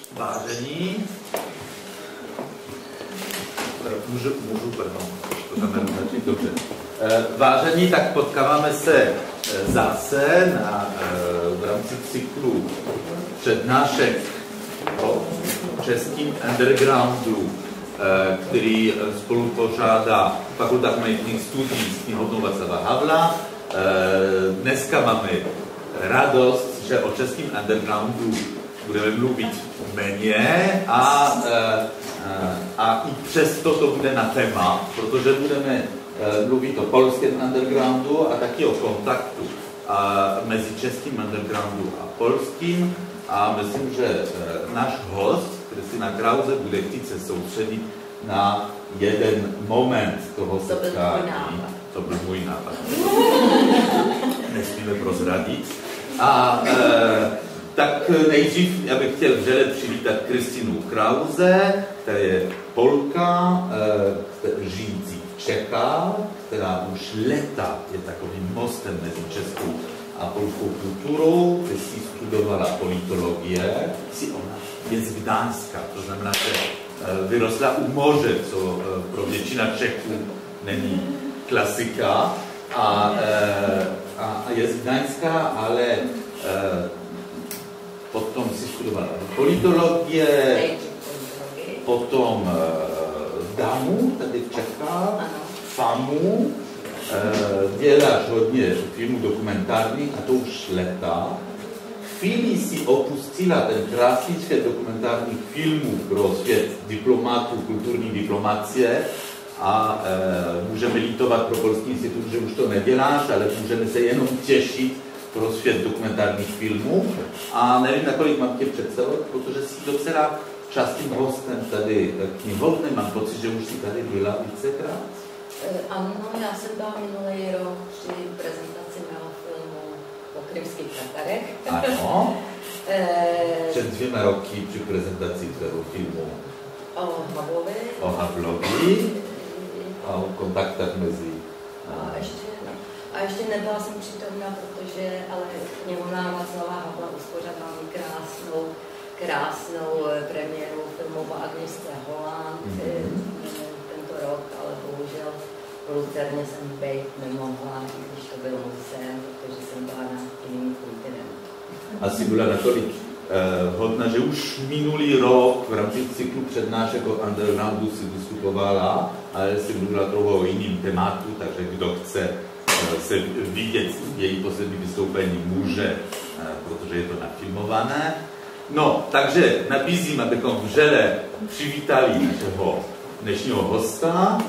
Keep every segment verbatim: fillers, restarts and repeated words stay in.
Vážení, můžu, můžu, pardon, to znamená začít dobře. Vážení, tak potkáváme se zase na, v rámci cyklu přednášek o českým undergroundu, který spolu pořádá Fakulta humanitních studií s knihovnou Václava Havla. Dneska máme radost, že o českém undergroundu budeme mluvit méně a, a, a i přesto to bude na téma, protože budeme mluvit o polském undergroundu a taky o kontaktu a mezi českým undergroundu a polským. A myslím, že náš host, Krystyna Krause, bude chtít se soustředit na jeden moment toho setkání. To byl můj nápad. Nesmíme prozradit. A e, tak nejdřív já bych chtěl vřele přivítat Krystynu Krause, která je Polka, e, žijící v Čechách, která už léta je takovým mostem mezi českou a polskou kulturou, kde si studovala politologie, si ona je z Gdaňska, to znamená, že vyrostla u moře, co pro většina Čechů není klasika, a, a je z Gdaňska, ale potom si studovala politologie, potom Damu, tady v Čechách, Famu, děláš hodně filmů dokumentárních, a to už léta. Chvíli si opustila ten klasické dokumentárních filmů pro svět diplomatů, kulturní diplomacie, a e, můžeme litovat pro Polský institut, že už to neděláš, ale můžeme se jenom těšit pro svět dokumentárních filmů. A nevím, nakolik mám tě představovat, protože jsi docela častým hostem tady knihovny. Mám pocit, že už jsi tady byla vícekrát. Ano, já jsem byla minulý rok při prezentaci mého filmu o krymských Tatarech. Ano. Před dvěma roky při prezentaci toho filmu o Havlovi. O Havlovi. A o kontaktech mezi... A ještě, a ještě nebyla jsem přítomná, protože ale knihovna Václava Havla uspořádala krásnou, krásnou premiéru filmu o Agnieszce Holland mm-hmm. tento rok, ale bohužel v Lucerně jsem být nemohla, i když to byl musel, protože jsem byla na jiném kontinentu. Asi byla natolik eh, hodná, že už minulý rok v rámci cyklu přednášek o undergroundu si vystupovala, ale si mluvila trochu o jiným tématu, takže kdo chce eh, se vidět její poslední vystoupení, může, eh, protože je to nafilmované. No, takže nabízím, abychom vřele přivítali našeho dnešního hosta.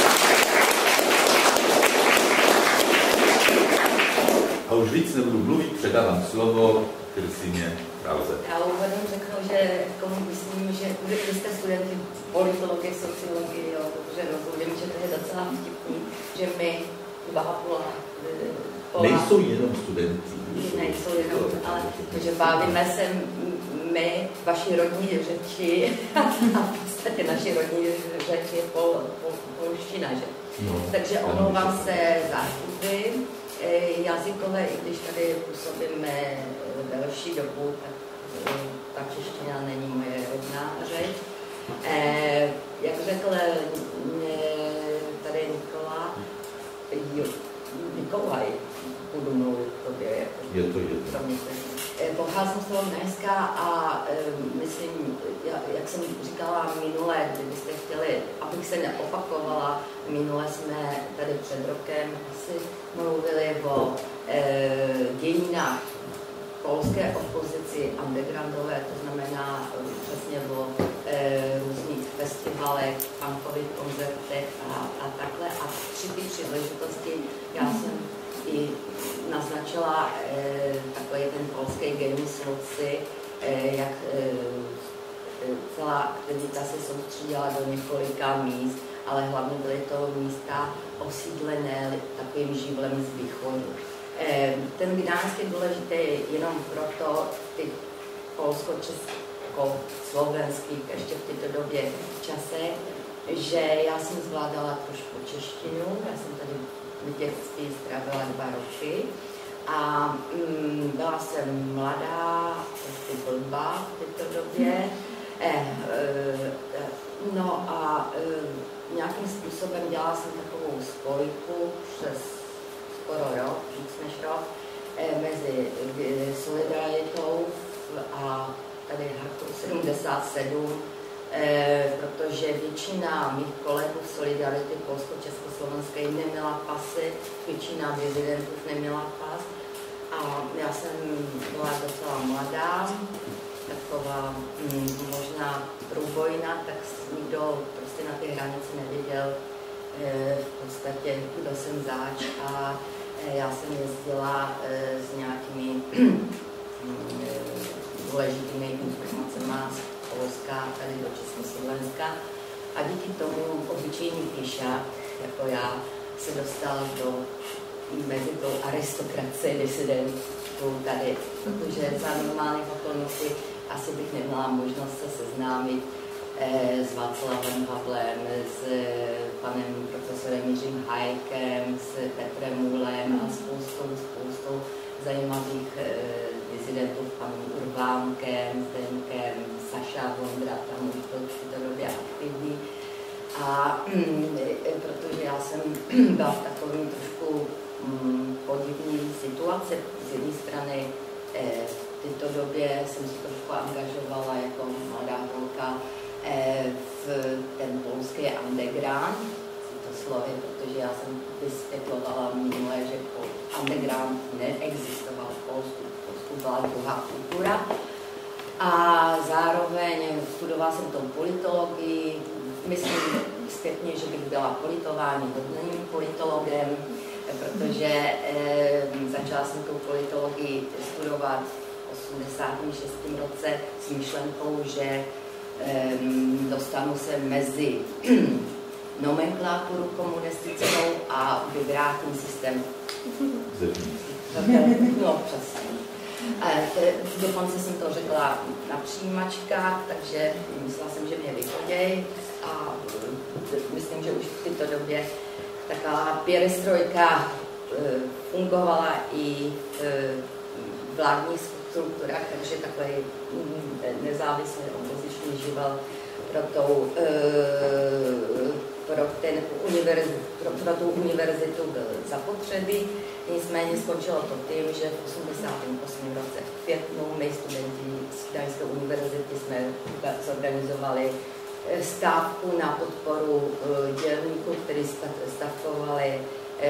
A už víc nebudu mluvit, předávám slovo Krystyně Krause. Já úvodem řeknu, že komu myslím, že vy jste studenti politologie, sociologie, jo, protože rozumím, že to je docela vtipný, že my dva a půl nejsou jenom studenti. Nejsou jenom, ale že bavíme se my, vaši rodní řeči, a v podstatě naši rodní řeč je pol, pol, polština, že? No, takže omlouvám se za chyby jazykové, i když tady působíme delší dobu, tak ta čeština není moje rodná řeč. Eh, jak řekl tady Nikola, jo, Nikolaj, budu mluvit tobě. Je to jedno. Pocházím z toho Gdaňska a e, myslím, jak jsem říkala minule, kdybyste chtěli, abych se neopakovala, minule jsme tady před rokem asi mluvili o e, dějinách polské opozici undergroundové, to znamená přesně o e, různých festivalech, punkových koncertech a, a takhle. A při té příležitosti já jsem i naznačila e, takový ten polský genius loci, e, jak e, celá aktivita se soustředila do několika míst, ale hlavně byly to místa osídlené takovým živlem z východu. E, ten Gdaňsk je důležitý jenom proto, ty polsko-česko-slovenských ještě v této době čase, že já jsem zvládala trošku češtinu, já jsem tady v dětství strávila dva roky a mm, byla jsem mladá, prostě blbá v této době Eh, eh, no a eh, nějakým způsobem dělala jsem takovou spojku přes skoro rok, víc než rok, eh, mezi eh, Solidaritou a tady Hartu sedmdesát sedm, eh, protože většina mých kolegů v Solidarity polsko-československé neměla pasy, většina dizidentů neměla pas. A já jsem byla docela mladá, taková mm, možná průbojná, tak nikdo prostě na té hranici nevěděl e, v podstatě, kdo jsem zač. A e, já jsem jezdila e, s nějakými e, důležitými informacemi z Polska tady do Československa. A díky tomu obyčejný pěšák, jako já, se dostal do mezi tou aristokracií disidentů tady, protože za normálních okolností asi bych neměla možnost se seznámit eh, s Václavem Havlem, s eh, panem profesorem Jiřím Hajkem, s Petrem Můlem a spoustou, spoustou zajímavých eh, disidentů, panem Urbánkem, Zdenkem, Saša Vondra, tam už byl v té době aktivní. A mm, protože já jsem byla v takovém trošku mm, podivné situaci. Z jedné strany eh, v této době jsem se trošku angažovala jako mladá holka eh, v ten polský underground, to slovy, protože já jsem vysvětlovala minule, že underground neexistoval v Polsku. V Polsku byla druhá kultura. A zároveň studovala jsem tou politologii. Myslím zpětně, že bych byla politováním hodným politologem, protože eh, začala jsem tu politologii studovat v osmdesátém šestém roce s myšlenkou, že eh, dostanu se mezi nomenklaturu komunistickou a vyvrátím systém. No, přesně. Dokonce jsem to řekla na přijímačkách, takže myslela jsem, že mě vychoděj a myslím, že už v této době taková perestrojka fungovala i v vládních strukturách, takže takový nezávislý opoziční živel pro, tou, pro, ten univerzitu, pro, pro tu univerzitu byl zapotřebí. Nicméně skončilo to tím, že v osmdesátém osmém roce v květnu my studenti z Gdaňské univerzity jsme zorganizovali stávku na podporu dělníků, kteří stavkovali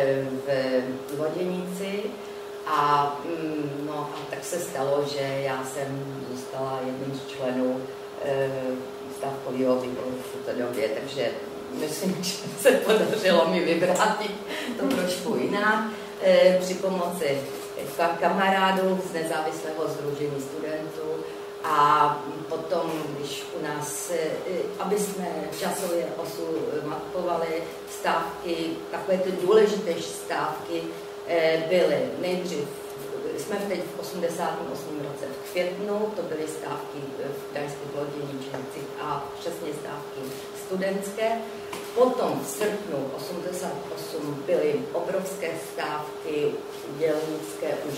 v Loděnici. A, no, a tak se stalo, že já jsem zůstala jedním z členů stávkového výboru v té době, takže myslím, že se podařilo mi vyvrátit to trošku jinak. Při pomoci kamarádů z nezávislého sdružení studentů a potom, když u nás, aby jsme časově osu mapovali stávky, takové ty důležité stávky byly nejdřív, jsme teď v osmdesátém osmém roce v květnu, to byly stávky v Gdaňských Loděničnicích a přesně stávky studentské. Potom v srpnu osmdesát osm byly obrovské stávky dělnické už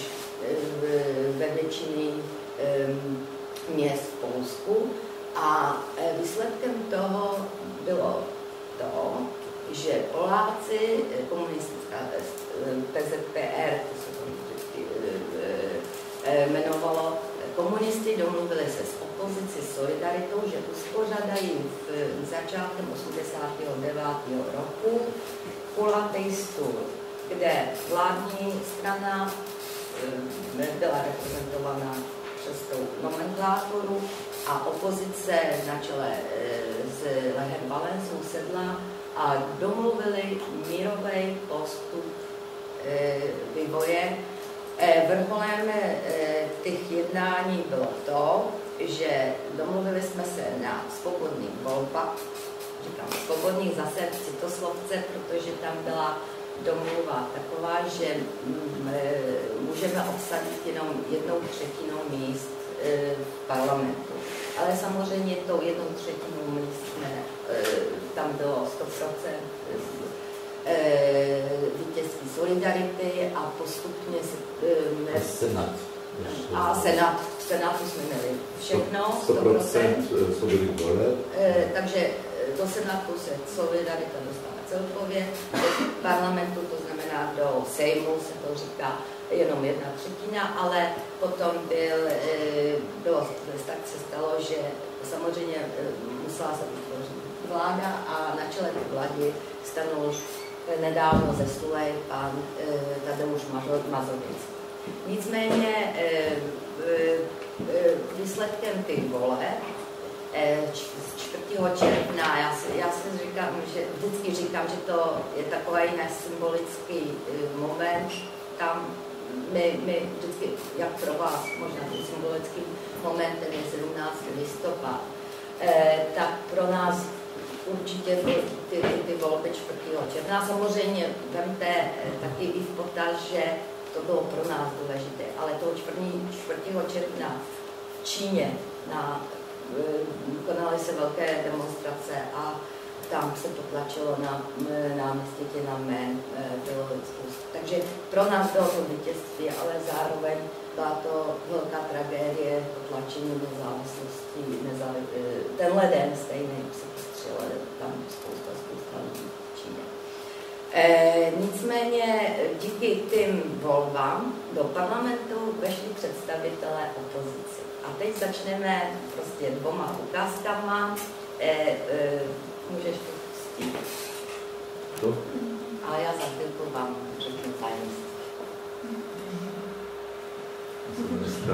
ve většině měst v Polsku a výsledkem toho bylo to, že Poláci, komunistická P Z P R, to se to vždycky jmenovalo, komunisti domluvili se s opozicí Solidaritou, že uspořádají v začátkem osmdesátého devátého roku kulatý stůl, kde vládní strana byla reprezentovaná přes tou nomenklaturu a opozice na čele s Lechem Walesou sedla a domluvili mírový postup vývoje. Vrcholem těch jednání bylo to, že domluvili jsme se na svobodných volbách, říkám svobodných zase citoslovce, protože tam byla domluva taková, že můžeme obsadit jenom jednou třetinou míst v parlamentu. Ale samozřejmě tou jednou třetinou míst jsme, tam bylo sto procent vítězství Solidarity a postupně se... A Senát. A Senát v Senátu jsme měli všechno, sto procent svobodných voleb. Takže do Senátu se solidarita dostala celkově, do parlamentu, to znamená do Sejmu se to říká jenom jedna třetina, ale potom byl, bylo, tak se stalo, že samozřejmě musela se vytvořit vláda a na čele té vlády stanul nedávno zesnulý pan Tadeusz Mazowiecki. Nicméně výsledkem těch voleb z čtvrtého června, já si, já si říkám, že vždycky říkám, že to je takový náš symbolický moment, tam my, my vždycky, jak pro vás, možná tím symbolickým momentem je sedmnáctého listopad, tak pro nás určitě ty, ty, ty volby čtvrtého června. Samozřejmě vemte taky i v potaz, že to bylo pro nás důležité, ale toho čtvrtého června v Číně na, konaly se velké demonstrace a tam se potlačilo na náměstí Tiananmen filozofskou. Takže pro nás bylo to vítězství, ale zároveň byla to velká tragédie potlačení nezávislosti. Nezávi... Tenhle den stejný se postřelo tam spousta, spousta lidí v Číně. E, nicméně díky těm volbám do parlamentu vešli představitelé opozice. A teď začneme prostě dvoma ukázkama. E, e, můžeš to pustit. To? A já za chvilku vám řeknu tajemství. Dneska.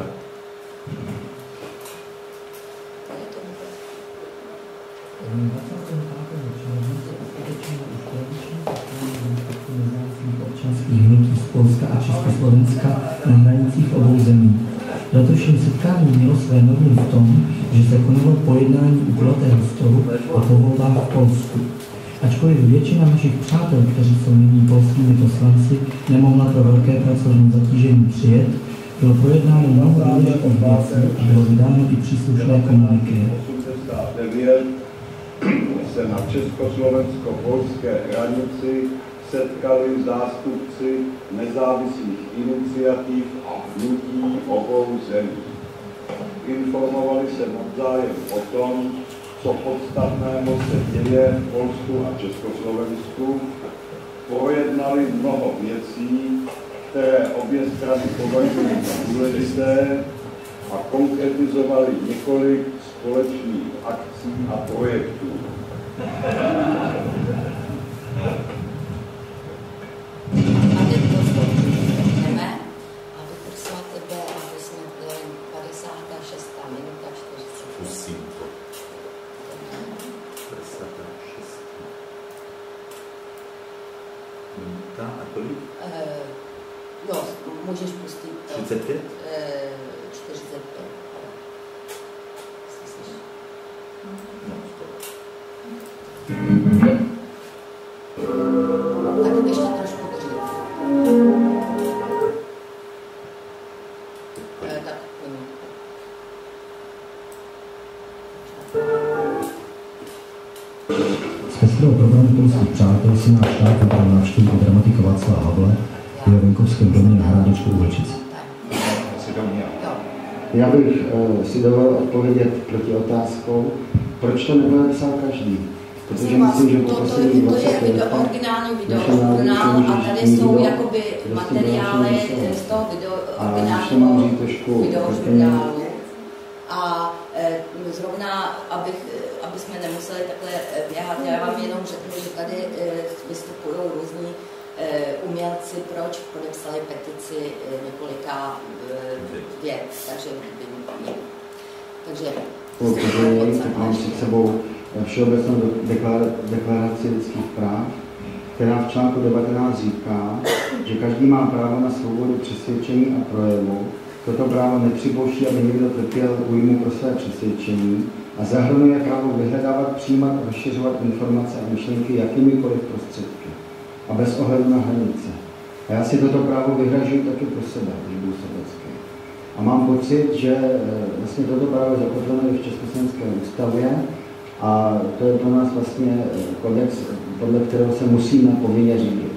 občanských hnutí z Polska a Československa na hranicích obou zemí. Letošní setkání mělo své noviny v tom, že se konalo pojednání u kulatého stolu o volbách v Polsku. Ačkoliv většina našich přátel, kteří jsou nyní polskými poslanci, nemohla pro velké pracovní zatížení přijet, bylo projednáno mnoho důležitých věcí a bylo vydáno i příslušné komuniké. Se na československo-polské hranici setkali zástupci nezávislých iniciativ a hnutí obou zemí. Informovali se navzájem o tom, co podstatného se děje v Polsku a Československu, projednali mnoho věcí, které obě strany považují za důležité, a konkretizovali několik společných akcí a projektů. A teď to začneme a poprosím tebe, aby jsme byli padesátá šestá minuta čtyřicet. Pusím to. padesátá šestá minuta a kolik? Uh, jo, můžeš pustit to. třicet pět? Uh, čtyřicet pět. Tak ještě trošku dřív. E, tak minutu. Z festivalu programu polských přátel si náš štát vybral návštěvu dramatika Václava Havla v jeho venkovském domě na Hrádečku u Vlčic. Já bych uh, si dovolil odpovědět proti otázkou, proč to nepodepsal každý. Protože myslím, že po posledních dvaceti letech... To je originální videožurnál a tady jsou jakoby materiály z toho videožurnálu. videožurnálu. A e, zrovna, abych, aby jsme nemuseli takhle běhat, já vám jenom řeknu, že tady e, vystupují různí e, umělci, proč podepsali petici e, několika e, věc, takže by takže... Tak mám před sebou Všeobecnou deklaraci lidských práv, která v článku devatenáct říká, že každý má právo na svobodu přesvědčení a projevu. Toto právo nepřipouští, aby někdo trpěl újmu pro své přesvědčení a zahrnuje právo vyhledávat, přijímat a rozšiřovat informace a myšlenky jakýmikoliv prostředky a bez ohledu na hranice. A já si toto právo vyhražuji taky pro sebe, když budu sobecký. A mám pocit, že vlastně toto právo je zakotveno i v Československé ústavě, a to je pro nás vlastně kodex, podle kterého se musíme povinně řídit.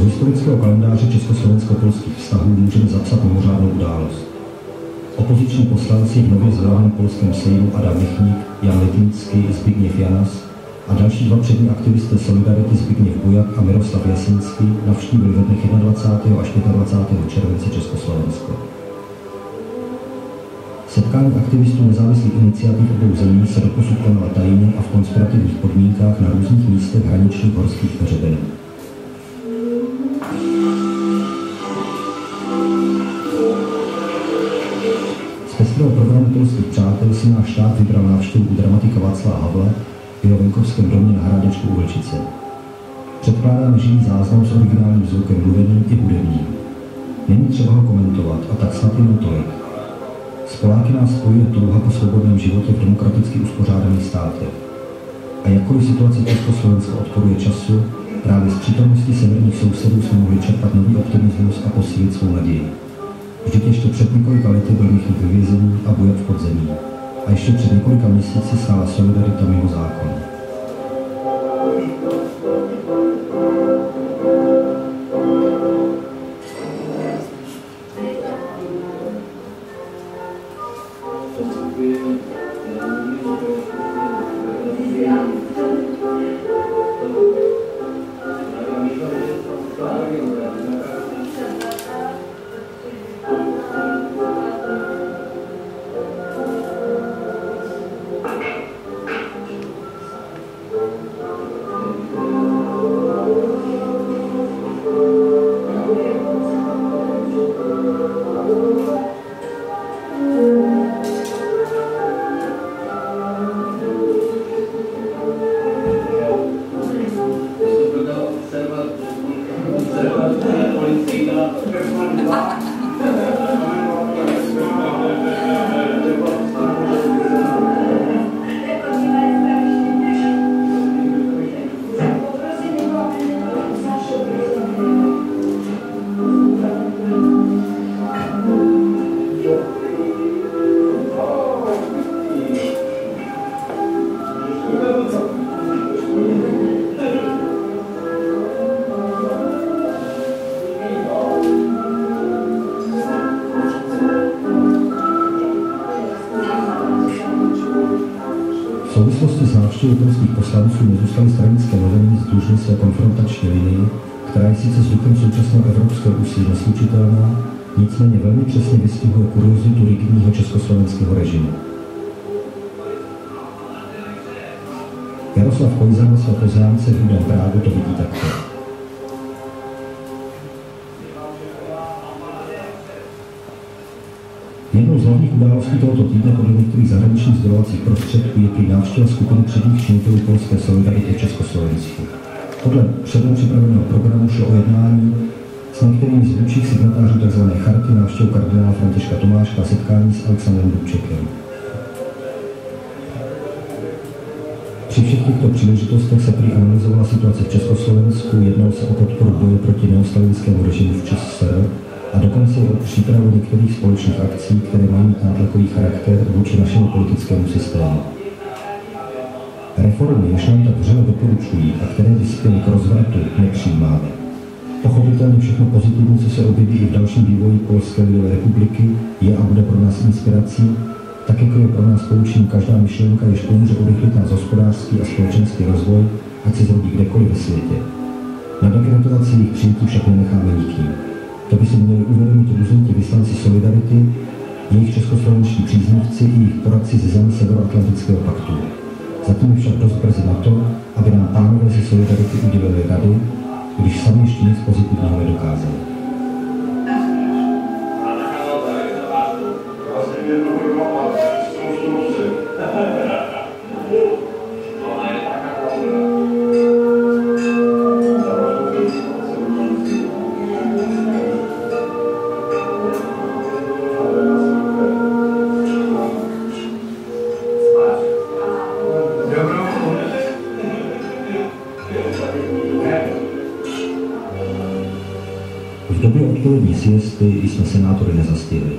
Do historického kalendáře československo-polských vztahů můžeme zapsat mimořádnou událost. Opoziční poslanci v nově zvoleném polském sejmu Adam Michnik, Jan Letnický, Zbigněv Janas a další dva přední aktivisté Solidarity Zbigněv Bujak a Miroslav Jasinský navštívili ve dnech dvacátého prvního až dvacátého pátého července Československo. Setkání aktivistů nezávislých iniciativ obou zemí se doposud konala tajně a v konspirativních podmínkách na různých místech hraničních horských hřebenů. Z pestrého programu polských přátel si náš štát vybral návštěvu u dramatika Václava Havla v jeho venkovském domě na Hrádečku u Vlčice. Předkládáme živý záznam s originálním zvukem mluveným i hudebním. Není třeba ho komentovat a tak snad jenom tolik. S Poláky nás spojuje touha po svobodném životě v demokraticky uspořádaných státech. A jakkoliv situace Československa odporuje času, právě z přítomnosti severních sousedů jsme mohli čerpat nový optimismus a posílit svou naději. Vždyť ještě před několika lety byl Michnik ve vězení a Bujak v podzemí. A ještě před několika měsíci stála Solidarita mimo zákon. V souvislosti s návštěvou polských poslanců nezůstaly stranické noviny združny své konfrontační linii, která je sice s duchem současného evropského úsilí neslučitelná, nicméně velmi přesně vystihuje kuriozitu rigidního československého režimu. Jaroslav Kojza ve své poznámce v Rudém právu to vidí takto. Jednou z hlavních událostí tohoto týdne podle některých zahraničních sdělovacích prostředků je prý návštěva skupiny předních činitelů polské Solidarity v Československu. Podle předem připraveného programu šlo o jednání s některými z vůdčích signatářů tzv. Charty, návštěvu kardinála Františka Tomáška a setkání s Alexandrem Dubčekem. Při všech těchto příležitostech se prý analyzovala situace v Československu, jednalo se o podporu boje proti neostalenskému režimu v ČSSR a dokonce i o přípravu některých společných akcí, které mají mít nátlakový charakter vůči našemu politickému systému. Reformy, jež nám tak vřele doporučují a které vyspěly k rozvratu, nepřijímáme. Pochopitelně všechno pozitivní, co se objeví i v dalším vývoji Polské lidové republiky, je a bude pro nás inspirací, tak jako je pro nás poučím každá myšlenka, jež pomůže urychlit nás hospodářský a společenský rozvoj, ať se zrodí kdekoliv ve světě. Na dekretulaci jejich přijetí však nenecháme nikým. To by si měli uvědomit různí ti vyslanci Solidarity, jejich českoslovenští příznivci i jejich poradci ze zemí Severoatlantického paktu. Zatím je však dost brzy na to, aby nám pánové ze Solidarity udělili rady, když sami ještě nic pozitivního nedokázali. V době odpolední siesty jsme senátory nezastihli.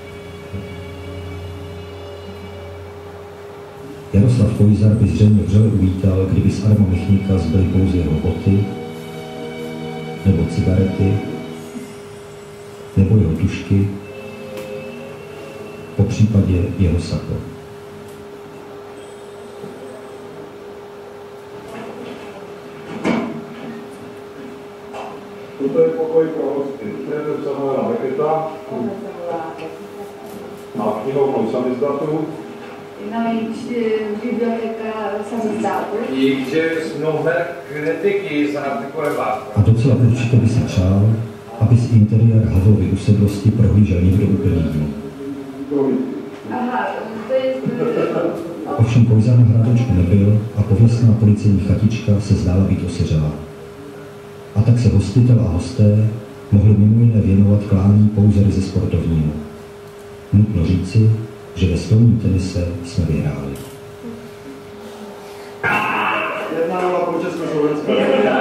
Jaroslav Kojzar by zřejmě vřele uvítal, kdyby z Adama Michnika zbyly pouze jeho boty nebo cigarety, nebo jeho tušky, po případě jeho sako. Toto je pokoj pro hosty. Trenér se jmenuje Leketa. A knihovnou samizdatu. Biblioteca samizdatu. I gdzie jest numer krytyki za artykułem Václava. A docela určitě by si přál, aby z interiér Havlovy usedlosti prohlížel někdo úplně jiný. Aha, to je... Ovšem Pojza na Hradočku nebyl a pověstná policejní chatička se zdála být osiřelá. A tak se hostitel a hosté mohli mimo jiné věnovat klání pouze ryze sportovnímu. Nutno říci, že ve stolním tenise jsme vyhráli. Jedna nula pro Československo.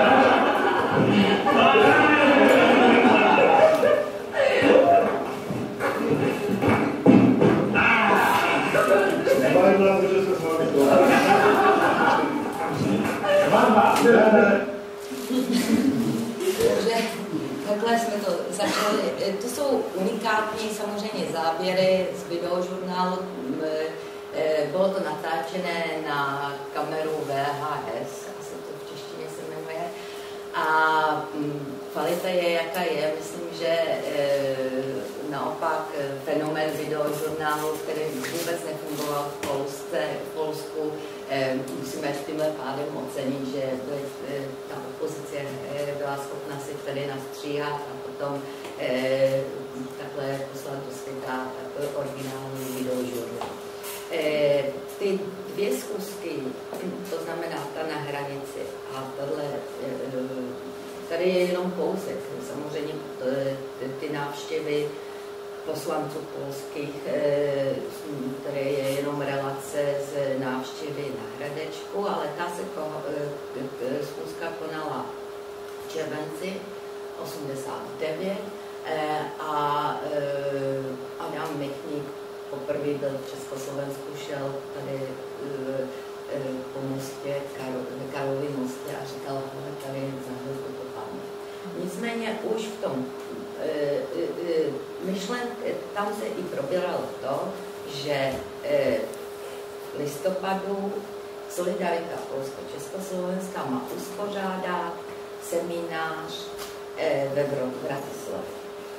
Dva jedna pro Československo. Takže takhle jsme to začali. To jsou unikátní samozřejmě záběry z videožurnálu. Bylo to natáčené na kameru V H S, asi to v češtině se jmenuje. A kvalita je, jaká je. Myslím, že naopak fenomén videožurnálu, který vůbec nefungoval v Polsce, v Polsku, musíme tímhle pádem ocenit, že ta opozice byla schopna si tady nastříhat a potom takhle poslat do světa originální videožurnál. Ty dvě zkusky, to znamená ta na hranici a tohle, tady je jenom kousek. Samozřejmě ty návštěvy poslanců polských, které je jenom relace z návštěvy na Hradečku, ale ta se zkuska konala v červenci osmdesát devět a Adam Michník poprvé byl v Československu, šel tady po mostě, Karlovy mostě a říkal, že tady za chvilku to padne. Nicméně už v tom myšlenky, tam se i probíralo to, že v listopadu Solidarita Polsko-Československá má uspořádat seminář ve Bratislavě.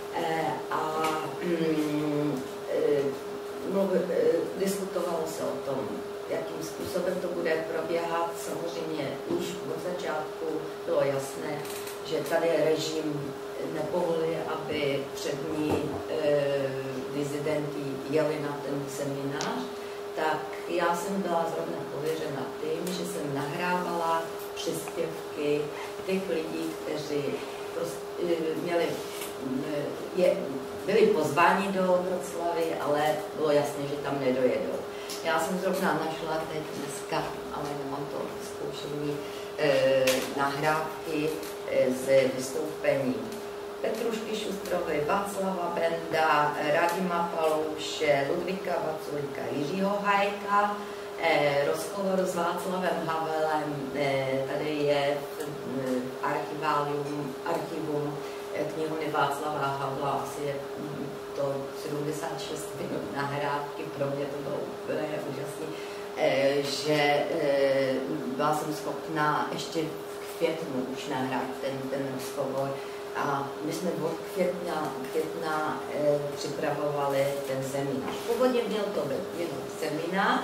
A mm, mluvi, diskutovalo se o tom, jakým způsobem to bude probíhat. Samozřejmě už od začátku bylo jasné, že tady režim nepovolí, aby přední e, dizidenti jeli na ten seminář, tak já jsem byla zrovna pověřena tím, že jsem nahrávala příspěvky těch lidí, kteří prostě, e, měli, e, je, byli pozváni do Vroclavy, ale bylo jasné, že tam nedojedou. Já jsem zrovna našla teď dneska, ale nemám to zkoušení, e, nahrávky e, z vystoupení Petrušky Šustrovy, Václava Benda, Radima Palouše, Ludvíka Vaculíka, Jiřího Hajka, e, rozhovor s Václavem Havelem, e, tady je v archiválium, archivum knihovny Václava Havla, asi je to sedmdesát šest minut nahrávky, pro mě to bylo úplně úžasné, e, že e, byla jsem schopná ještě v květnu už nahrát ten, ten rozhovor. A my jsme od května, května e, připravovali ten seminář. Původně měl to být jenom seminář,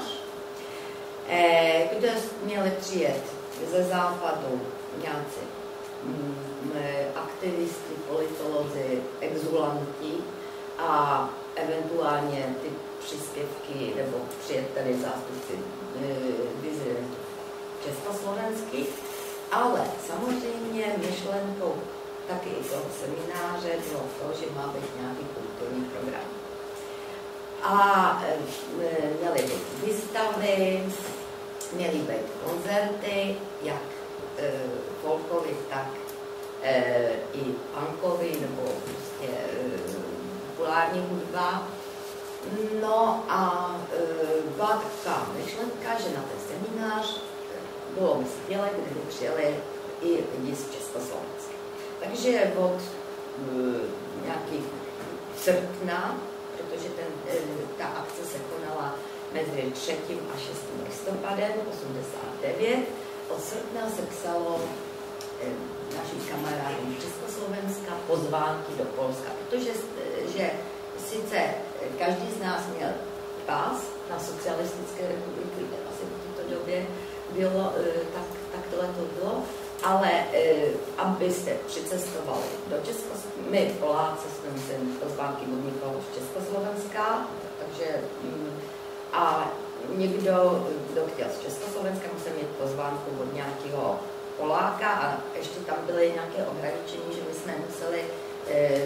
e, kde měli přijet ze západu nějací mm, aktivisti, politolozi, exulanti a eventuálně ty příspěvky nebo přijet tady zástupci e, dizidentů československých, ale samozřejmě myšlenkou taky i toho semináře bylo to, že má být nějaký kulturní program. A e, měly být výstavy, měly být koncerty, jak e, folkový, tak e, i punkový, nebo prostě e, populární hudba. No a e, byla taková myšlenka, že na ten seminář bylo by skvělé, kdyby přijeli i lidi z Československa. Takže od uh, nějakých srpna, protože ten, uh, ta akce se konala mezi třetím a šestým listopadem osmdesát devět, od srpna se psalo uh, našim kamarádům Československa pozvánky do Polska, protože že sice každý z nás měl pás na socialistické republiky, asi v této době bylo, tak, tak tohle to bylo, ale abyste přicestovali do Československa, my Poláci jsme museli pozvánky od někoho z Československa, takže a někdo, kdo chtěl z Československa, musel mít pozvánku od nějakého Poláka a ještě tam byly nějaké ohraničení, že my jsme museli eh,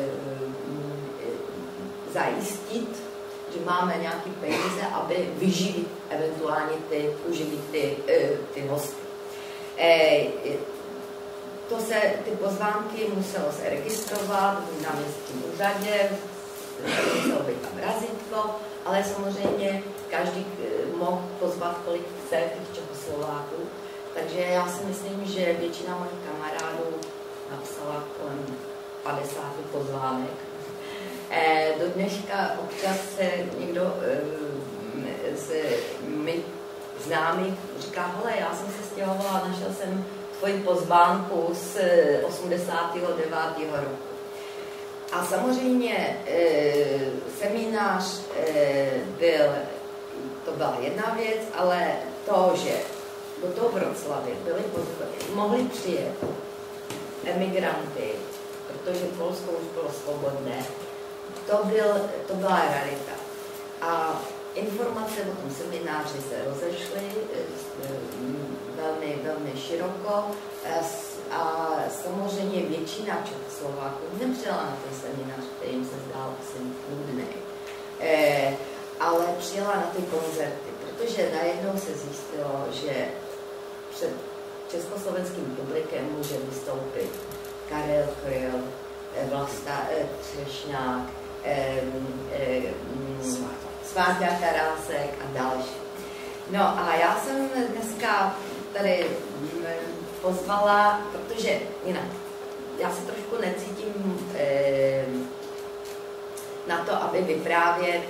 zajistit, že máme nějaké peníze, aby vyživit eventuálně ty, uživit ty, eh, ty hosty. Eh, to se, ty pozvánky muselo se registrovat na městském úřadě, muselo být tam razítko, ale samozřejmě každý mohl pozvat, kolik chce těch Čechoslováků. Takže já si myslím, že většina mojich kamarádů napsala kolem padesát pozvánek. E, do dneška občas se někdo e, z mých známých říká, hele, já jsem se stěhovala a našel jsem tvoji pozvánku z osmdesátého devátého roku. A samozřejmě e, seminář e, byl, to byla jedna věc, ale to, že do toho Vroclavy byli mohli přijet emigranty, protože Polsko už bylo svobodné. To, byl, to byla realita. A informace o tom semináři se rozešly velmi, velmi široko a samozřejmě většina Čechoslováků nepřijela na ten seminář, který jim se zdál asi nudný, ale přijela na ty koncerty, protože najednou se zjistilo, že před československým publikem může vystoupit Karel Kryl, Vlasta Třešňák, Sváťa Karásek a další. No a já jsem dneska tady pozvala, protože jinak, já se trošku necítím na to, aby vyprávět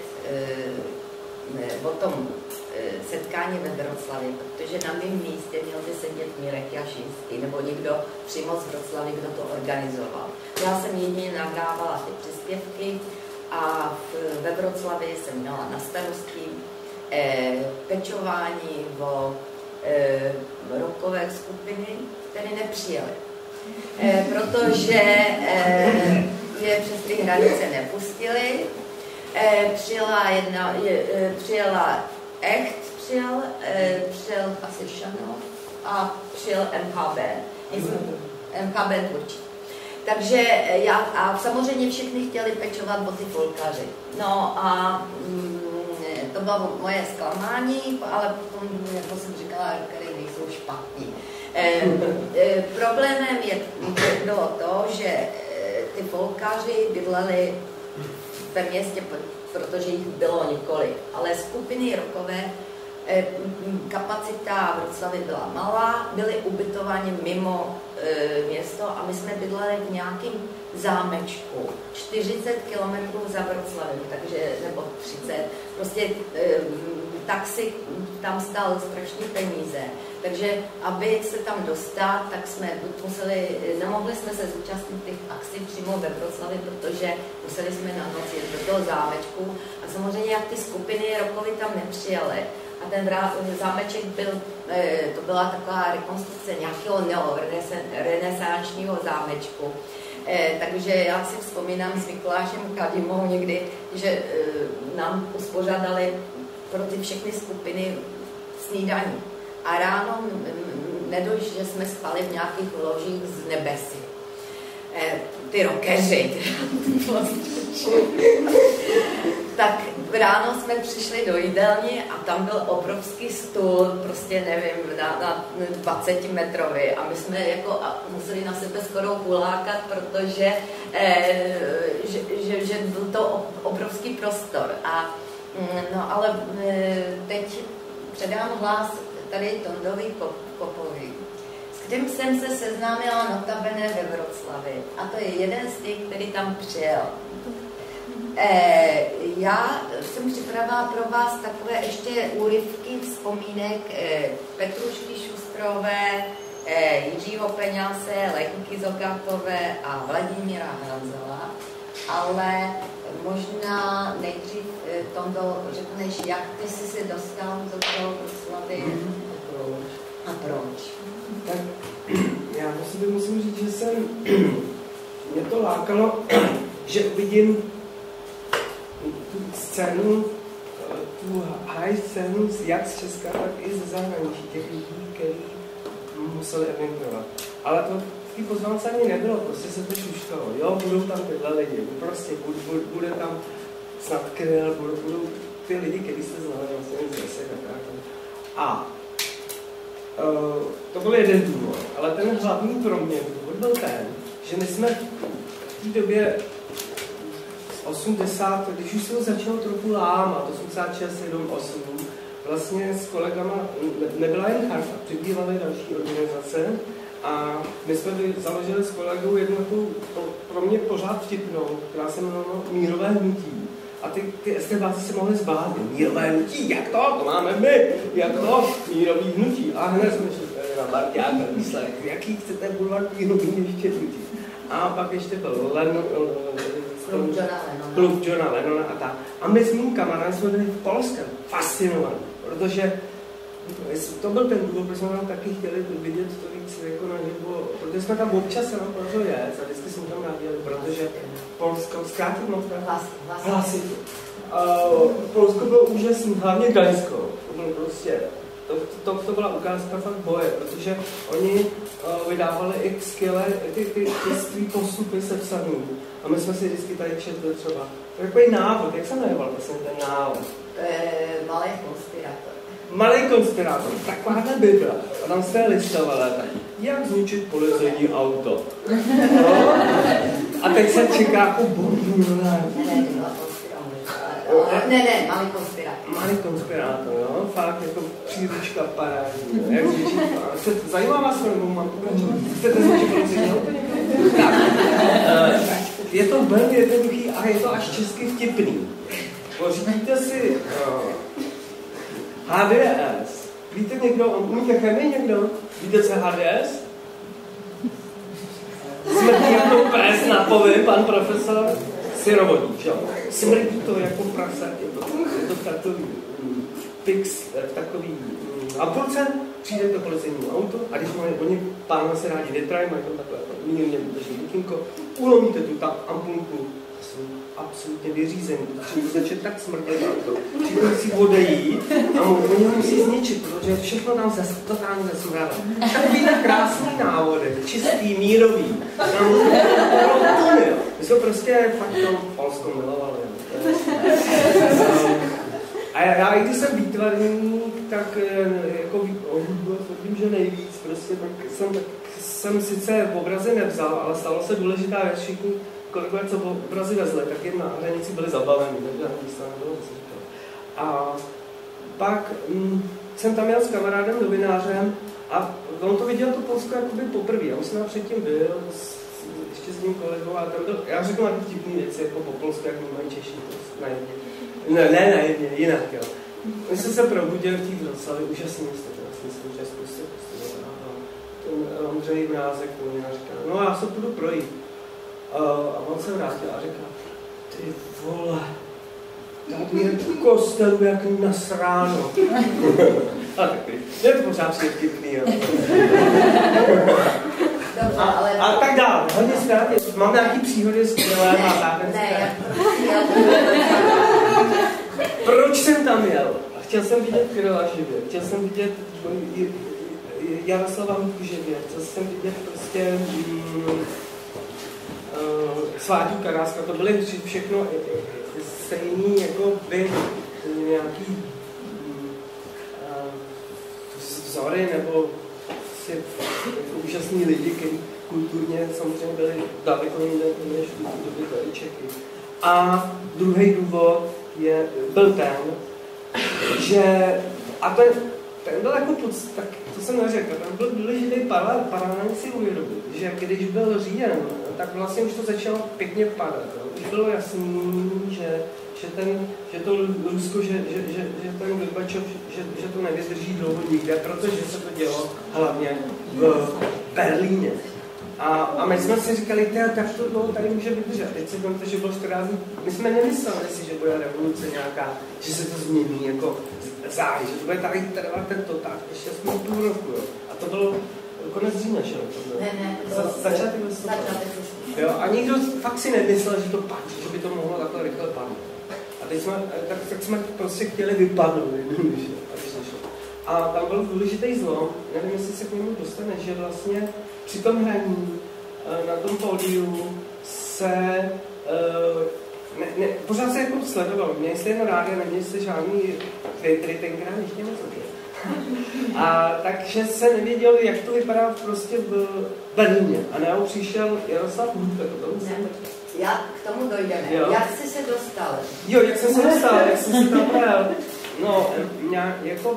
o tom setkání ve Vroclavě, protože na mém místě měl by sedět Mirek Jašinský nebo někdo přímo z Vroclavy, kdo to organizoval. Já jsem jedině nahrávala ty příspěvky a v, ve Vroclavě jsem měla na starosti eh, pečování o eh, rockové skupiny, které nepřijeli. Eh, protože eh, je přes ty hranice nepustili. Eh, přijela jedna, je, eh, přijela Echt, přijel, eh, přijel asi Šanov a přijel M H B. M H B určitě. Takže já, a samozřejmě všichni chtěli pečovat o ty folkaři. No a mm, to bylo moje zklamání, ale potom, jako jsem říkala, které nejsou špatný. E, e, problémem je, bylo to, že e, ty folkaři bydleli ve městě, protože jich bylo několik, ale skupiny rockové, e, kapacita v Vroclavi byla malá, byly ubytováni mimo e, město a my jsme bydleli v nějakém zámečku, čtyřicet kilometrů za Vroclavem, takže, nebo třicet, prostě e, taxi tam stál strašné peníze, takže aby se tam dostat, tak jsme museli, nemohli jsme se zúčastnit těch akcí přímo ve Vroclavi, protože museli jsme na noc jít do toho zámečku a samozřejmě jak ty skupiny rockovy tam nepřijeli a ten zámeček byl, to byla taková rekonstrukce nějakého neorenesančního zámečku. Takže já si vzpomínám s Mikulášem Kadimou někdy, že nám uspořádali pro ty všechny skupiny snídaní. A ráno nedojíš, že jsme spali v nějakých ložích z nebesy. E, ty rockeři. Tak ráno jsme přišli do jídelny a tam byl obrovský stůl, prostě nevím, na, na dvacet metrový a my jsme jako museli na sebe skoro hulákat, protože e, že, že, že byl to obrovský prostor. A, no ale e, teď předám hlas tady Tondovi Kopovi, s tím jsem se seznámila notabene ve Vroclavi. A to je jeden z těch, který tam přijel. Eh, já jsem připravila pro vás takové ještě úryvky vzpomínek eh, Petrušky Šustrové, eh, Jiřího Peňase, Lenky Zokatové a Vladimíra Hanzela, ale možná nejdřív eh, Tondo řekneš, jak ty jsi se dostal do toho Vroclavy a proč. Tak já musím, musím říct, že jsem, mě to lákalo, že uvidím tu scénu, tu high scénu, jak z Česka, tak i ze zahraničí, těch lidí, kteří museli emigrovat. Ale to v té pozvánce ani nebylo, prostě se to šuškalo. Jo, budou tam tyhle lidi, prostě bude, bude tam snad Kryl, budou, budou ty lidi, kteří jste znali vlastně z Vesek a tak. A uh, to byl jeden důvod, ale ten hlavní pro mě důvod byl ten, že my jsme v té době osmdesát, když už se to začalo trochu lámat, osmdesát šest, sedm, osm, vlastně s kolegama, nebyla jen Charta, přibývaly další organizace a my jsme založili s kolegou jednu pro mě pořád vtipnou, která se jmenovala Mírové hnutí. A ty, ty estébáci se mohli zbát, mírové hnutí, jak to? To máme my, jak to? Mírový hnutí. A hned jsme šli na Barťáka výsledek, jaký chcete budovat mírový ještě hnutí. A pak ještě byl Lennon, Klub Johna Lennona. Klub Johna Lennona a tak. A my s mým kamarádem jsme byli v Polsku fascinovaní, protože to byl ten důvod, protože jsme tam taky chtěli vidět to víc jako naživo, protože jsme tam občas se nám podařilo jet a vždycky jsme tam nadělali, protože Polsko, zkrátit moc hlasitu. Uh, Polsko bylo úžasný, hlavně Gdaňsko, to bylo prostě, to, to, to byla ukázka fakt boje, protože oni uh, vydávali i skvělé ty, ty, ty svý postupy sepsaný. A my jsme si vždycky tady četli třeba takový návod, jak se jmenoval vlastně ten návod? E, malý konspirátor. Malý konspirátor, takováhle Bible. A tam se listovala tak, jak zničit policejní auto. No? A teď se čeká jako bombu. Ne, ne, ne, malý konspirátor. Malý konspirátor, jo? Fakt jako příručka parádní. Jak zničit, zajímá vás, nebo mám pokračovat? Chcete zničit policejní auto někdo? Tak. Je to velmi jednoduchý a je to až česky vtipný. Pořídíte si uh, H D S. Víte někdo, umíte chemii někdo? Víte, co je H D S? Smrdí jako pes na povy, pan profesor syrovodík, jo. Smrdí to jako prase, je to, je to takový um, pix, takový um, ampulce, přijde to policejní auto a když mají, oni pánové se rádi větrají, mají to takhle mírně drží dukínko, ulomíte tu tam ampulku, jsou absolutně vyřízený, protože to začne tak smrdět auto. Všichni si odejít a oni ho musí zničit, protože všechno tam zase totálně zasmrádá. Takovýhle krásný návody, čistý, mírový. Tam my jsme prostě fakt to Polsko milovali. A já, já i když jsem výtvarník, tak jako vím, že nejvíc, prostě tak jsem, tak jsem sice obrazy nevzal, ale stalo se důležitá věc, všichni kolegové, co obrazy vezli, tak jen na hranici byli zabaveni, takže na místa nebylo, co říkal. A pak hm, jsem tam jel s kamarádem, novinářem a on to viděl to Polsko jakoby poprvé. Já už jsem předtím byl, s, ještě s ním kolegou, a tam byl, já řeknu nějaké vtipné věci, jako po polsku, jak mají Češi, to najedně. Ne, ne, najedně, jinak, jo. My jsme se probudili v té Vroclavě, úžasný město, vlastně jsem Česku se prostě, ten Ondřej Mrázek, novinář, říká, no já se půjdu projít. Uh, a on se vrátil a říká, ty vole, tady je v kostelu jak nasráno. A takový, je to pořád vtipný, jo. A, a tak dál, hodně zkrátně, mám nějaký příhody s Krylem a tak. Ne, Proč jsem tam jel? Chtěl jsem vidět Kryla živě, chtěl jsem vidět Jaroslava Mítku živě, chtěl jsem vidět prostě mm, Uh, Sváťu Karáska, to byly všechno stejný jako by nějaký uh, vzory nebo si jako úžasný lidi, kteří kulturně samozřejmě byli daleko jinde než v době tady Čechy. A druhý důvod je, byl ten, že a ten, ten byl jako pod, tak to jsem neřekl, tam byl důležitý paralel si uvědomit, že když byl říjen, tak vlastně už to začalo pěkně padat. Jo. Už bylo jasný, že, že, ten, že to Rusko, že, že, že, že ten Gorbačov, že, že to nevydrží dlouho nikde, protože se to dělo hlavně v Berlíně. A, a my jsme si říkali, tak to dlouho tady může vydržet. Teď si to, že bylo čtrnáct dní. My jsme nemysleli si, že bude revoluce nějaká, že se to změní jako záj, že to bude tady trvat tento tak, ještě jsme půl roku, jo. A to bylo konec října, že jo? Ne, ne, to bylo začátek listopadu. Jo, a nikdo fakt si nemyslel, že to patří, že by to mohlo takhle rychle padnout. A teď jsme, tak, tak jsme prostě chtěli vypadnout, jednoduše, a tam byl důležitý zlom, nevím, jestli se k němu dostane, že vlastně při tom hraní na tom pódiu se ne, ne, pořád se jako sledoval. Měli jste jedno rádio, neměli jste žádný Twittery, tenkrát ještě moc taky. A takže se nevěděl, jak to vypadá prostě v Berlíně. A najednou přišel Jaroslav Hůdek. Já k tomu dojdeme. Jo. Jak jsi se dostal? Jo, jak jsem se dostal, jak jsem se tam byl. No, mě jako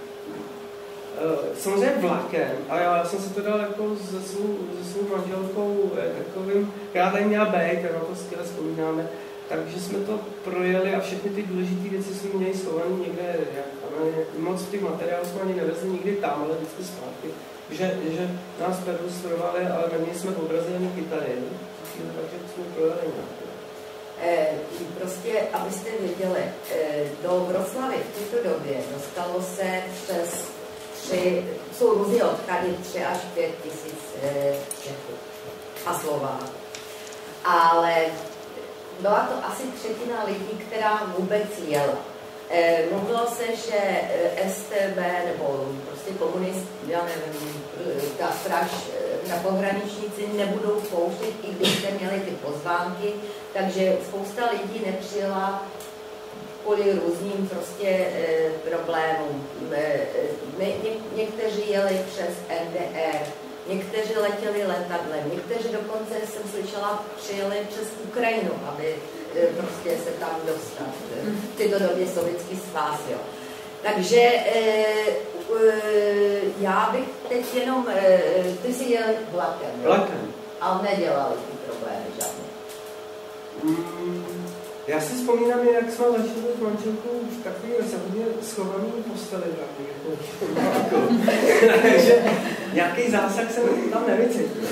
samozřejmě vlakem, ale já jsem se to dal jako se svou, se svou manželkou takovým, která tady měla být, a na to skvěle vzpomínáme, takže jsme to projeli a všechny ty důležité věci jsme měli schované někde, jak, moc těch materiálů jsme ani nevezli nikdy tam, ale vždycky zpátky, že, že nás perustrovali, ale neměli jsme obrazy ani kytary, takže jsme projeli nějaké. E, prostě, abyste věděli, e, do Vroclavy v této době dostalo se přes tři, jsou různě odchady, tři až pět tisíc e, Čechů a Slováků. Ale byla to asi třetina lidí, která vůbec jela. E, mluvilo se, že S T B nebo prostě komunist, já nevím, ta stráž na pohraničníci nebudou pouštět, i když jste měli ty pozvánky, takže spousta lidí nepřijela kvůli různým prostě e, problémům. E, ně, někteří jeli přes N D R, někteří letěli letadlem, někteří dokonce, jsem slyšela, přijeli přes Ukrajinu, aby e, prostě se tam dostat. V této době sovětský svaz, jo. Takže e, e, já bych teď jenom, e, ty si jel vlakem, jo? Vlakem. A nedělali ty problémy žádné. Mm. Já si vzpomínám, jak jsme leželi s manželkou v takový hodně schovaný posteli. Takže nějaký zásah jsem tam nevycítil.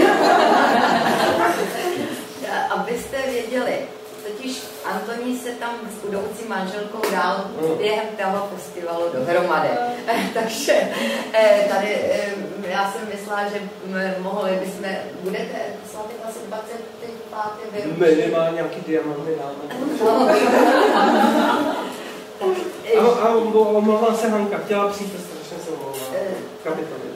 Abyste věděli, totiž Antonín se tam s budoucí manželkou dal během toho festivalu dohromady. Takže tady já jsem myslela, že mohli bychom, budete slavit asi dvacet páté výročí. Minimálně nějaký diamanty dáme. A, a omlouvám se Hanka, chtěla přijít, strašně se omlouvám. Kapitoly.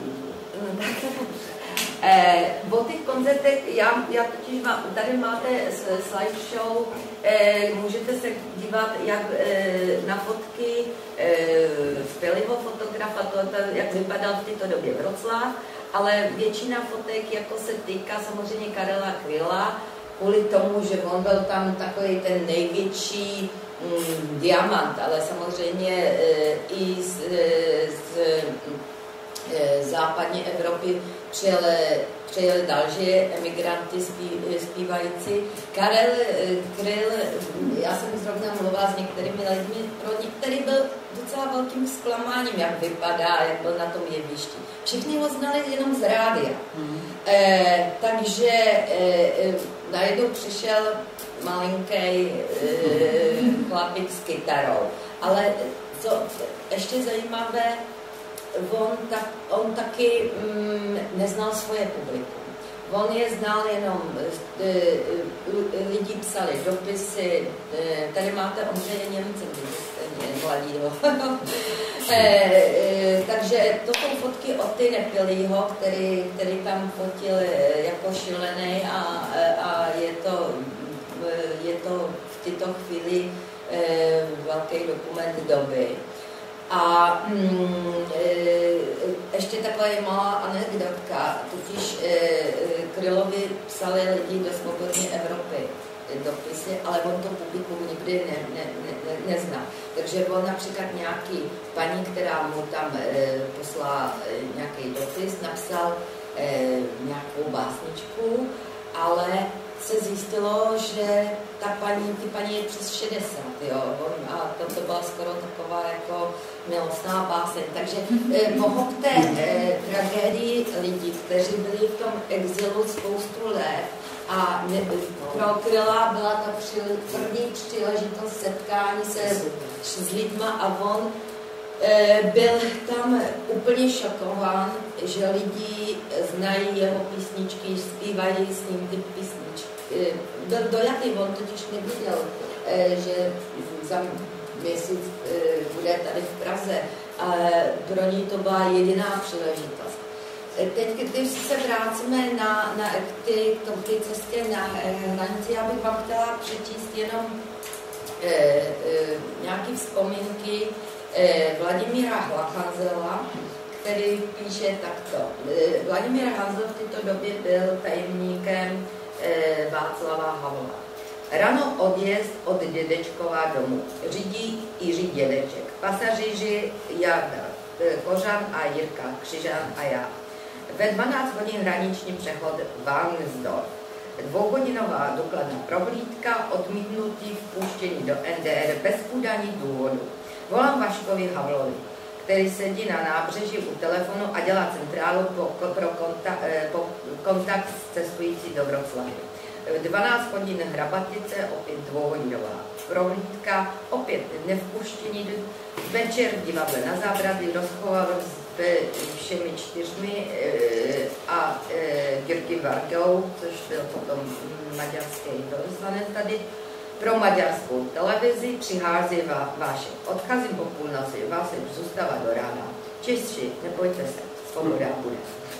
Eh, o těch koncertech, já, já totiž mám, tady máte slideshow, eh, můžete se dívat jak eh, na fotky eh, skvělého fotografa, to, to, jak vypadal v této době Vroclav, ale většina fotek jako se týká samozřejmě Karela Kryla, kvůli tomu, že on byl tam takový ten největší mm, diamant, ale samozřejmě e, i z, z e, západní Evropy přijeli, přijeli další emigranty zpí, zpívající. Karel Kryl, já jsem zrovna mluvila s některými lidmi, pro některý byl docela velkým zklamáním, jak vypadá, jak byl na tom jevišti. Všichni ho znali jenom z rádia. Mm. E, takže e, najednou přišel malinký e, chlapík s kytarou. Ale co ještě zajímavé, on, tak, on taky mm, neznal svoje publikum. On je znal jenom, e, e, lidi psali dopisy, e, tady máte Ondřeje Němce, mladýho. e, e, takže to jsou fotky od ty Nepilýho, který, který tam fotil jako šílený a, a je, to, je to v této chvíli e, velký dokument doby. A mm, e, ještě taková je malá anekdotka, totiž e, Krylovi psali lidi do Svobodné Evropy, dopisy, ale on to publikum nikdy ne, ne, ne, nezná. Takže on například nějaký paní, která mu tam e, poslala e, nějaký dopis, napsal e, nějakou básničku, ale se zjistilo, že ta paní, ty paní je přes šedesát, jo, on, a to, to byla skoro taková jako milostná báseň. Takže eh, pochopte eh, tragédii lidí, kteří byli v tom exilu spoustu let a ne, pro Kryla byla ta při, první příležitost setkání se s lidma a on eh, byl tam úplně šokován, že lidi znají jeho písničky, zpívají s ním ty písničky. Byl dojatý, on totiž neviděl, že za měsíc bude tady v Praze, ale pro ní to byla jediná příležitost. Teď, když se vrátíme na, na ty, k té cestě na hranici, já bych vám chtěla přečíst jenom eh, eh, nějaké vzpomínky eh, Vladimíra Hanzela, který píše takto. Eh, Vladimír Hanzel v této době byl tajemníkem Václava Havla. Ráno odjezd od dědečkova domu. Řídí Jiří dědeček. Pasažíři Jarda Kořan a Jirka Křižan a já. Ve dvanáct hodin hraniční přechod Varnsdorf. Dvouhodinová důkladná prohlídka, odmítnutí vpuštění do N D R bez udání důvodu. Volám Vaškovi Havlovi, který sedí na nábřeží u telefonu a dělá centrálu po, pro konta, po kontakt s cestující do Vroclavy. dvanáct hodin Hrabatice, opět dvouhodinová prohlídka, opět nevpuštění, večer v divadle na Zábradlí, rozhovor s všemi čtyřmi a Jirky Vargou, což byl potom maďarský velvyslanec tady, pro maďarskou televizi přichází Vášek. Odcházím po půlnoci, Vášek zůstává do rána. Češi, nebojte se, svoboda bude.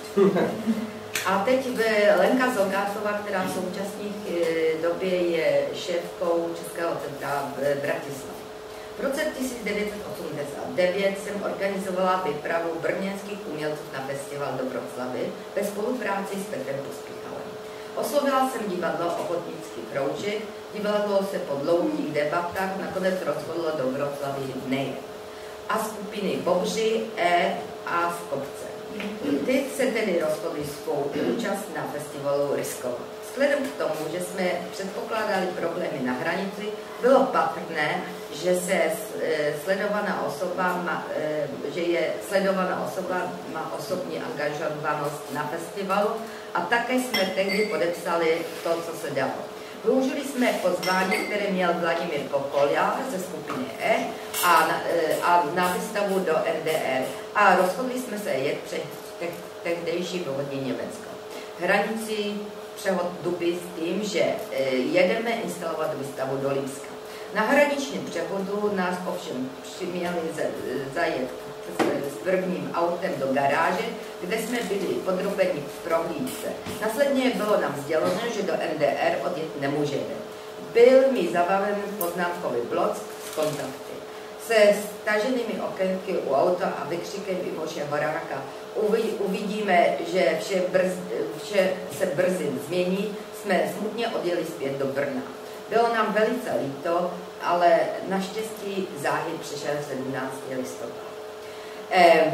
A teď Lenka Zogátová, která v současné době je šéfkou Českého centra v Bratislavě. V roce tisíc devět set osmdesát devět jsem organizovala výpravu brněnských umělců na festival do Vroclavy ve spolupráci s Petrem Pospíchalem. Oslovila jsem divadlo Ochotnický kroužek, divadlo se po dlouhých debatách nakonec rozhodlo do Vroclavy nejet. A skupiny Bobři, E a Skopce. Ty se tedy rozhodli svou účast na festivalu riskovat. Vzhledem k tomu, že jsme předpokládali problémy na hranici, bylo patrné, že se sledovaná osoba má, že je sledovaná osoba má osobní angažovanost na festivalu a také jsme tehdy podepsali to, co se dalo. Využili jsme pozvání, které měl Vladimír Pokolja ze skupiny E a na, a na výstavu do N D R a rozhodli jsme se jet před te, tehdejší východní Německo. Hranici přehod Duby s tím, že jedeme instalovat výstavu do Lipska. Na hraničním přechodu nás ovšem přiměli zajet s prvním autem do garáže, kde jsme byli podrobeni v prohlídce. Následně bylo nám sděleno, že do N D R odjet nemůžeme. Byl mi zabaven poznámkový blok s kontakty. Se staženými okénky u auta a vykřikem Ivoše Horáka uvidíme, že vše, brz, vše se brzy změní, jsme smutně odjeli zpět do Brna. Bylo nám velice líto, ale naštěstí záhy přišel sedmnáctého listopadu. Eh,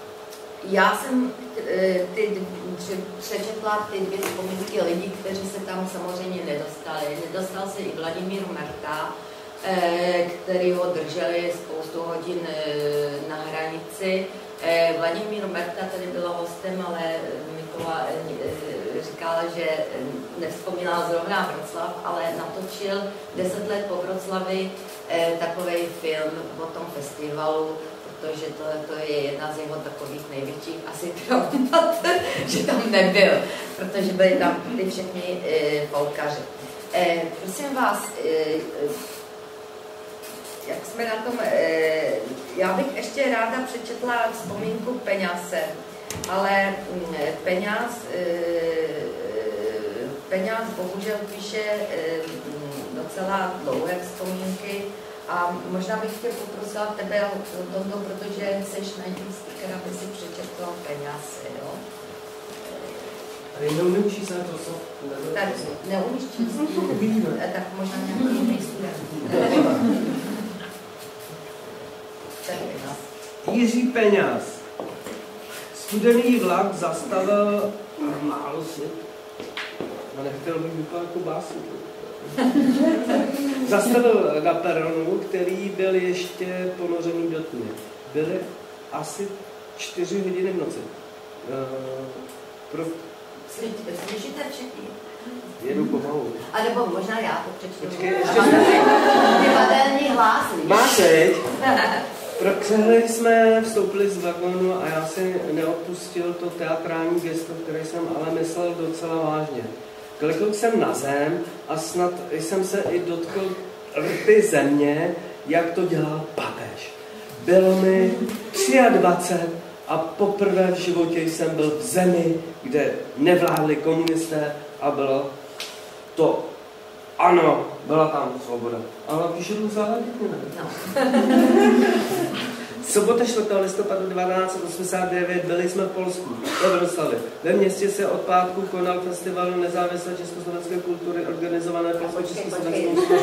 já jsem eh, ty, přečetla ty dvě vzpomínky lidí, kteří se tam samozřejmě nedostali. Nedostal se i Vladimír Merta, eh, který ho drželi spoustu hodin eh, na hranici. Eh, Vladimír Merta tady byl hostem, ale Mikola eh, říkala, že nevzpomínal zrovna Vroclav, ale natočil deset let po Vroclavi eh, takový film o tom festivalu, protože to, to je jedna z jeho takových největších asi traumat, že tam nebyl, protože byli tam ty všechny e, polkaři. E, prosím vás, e, jak jsme na tom, e, já bych ještě ráda přečetla vzpomínku Peňase, ale e, Peňaz, e, Peňaz bohužel píše e, docela dlouhé vzpomínky. A možná bych tě poprosila tebe, Tondo, protože seš na tím sticker, aby si přečetla Peňase, jo? Ale neumím čísla to, co? Tak neumíš čísla? Uvidíme. Tak možná nějaký jiný student. Jiří Peňaz. Studený vlak zastavil málo svět. A nechtěl bych vypadat jako básník. Zastavil na peronu, který byl ještě ponořený do tmy. Byly asi čtyři hodiny v noci. Uh, pro... Slyšíte všichni? Jedu pomalu. A nebo možná já to přečtu. Počkej, ještě... Divadelní hlas. Máš teď? Pro přehled jsme vstoupili z vagonu a já si neodpustil to teatrální gesto, které jsem ale myslel docela vážně. Klikl jsem na zem a snad jsem se i dotkl rty země, jak to dělal papež. Bylo mi dvacet tři a poprvé v životě jsem byl v zemi, kde nevládli komunisté a bylo to, ano, byla tam svoboda. Ale když jdu zahledit, ne? Sobota čtvrtého listopadu devatenáct set osmdesát devět byli jsme v Polsku, ve Vroclavi. Ve městě se od pátku konal festival nezávislé československé kultury organizované Polsko-Československou.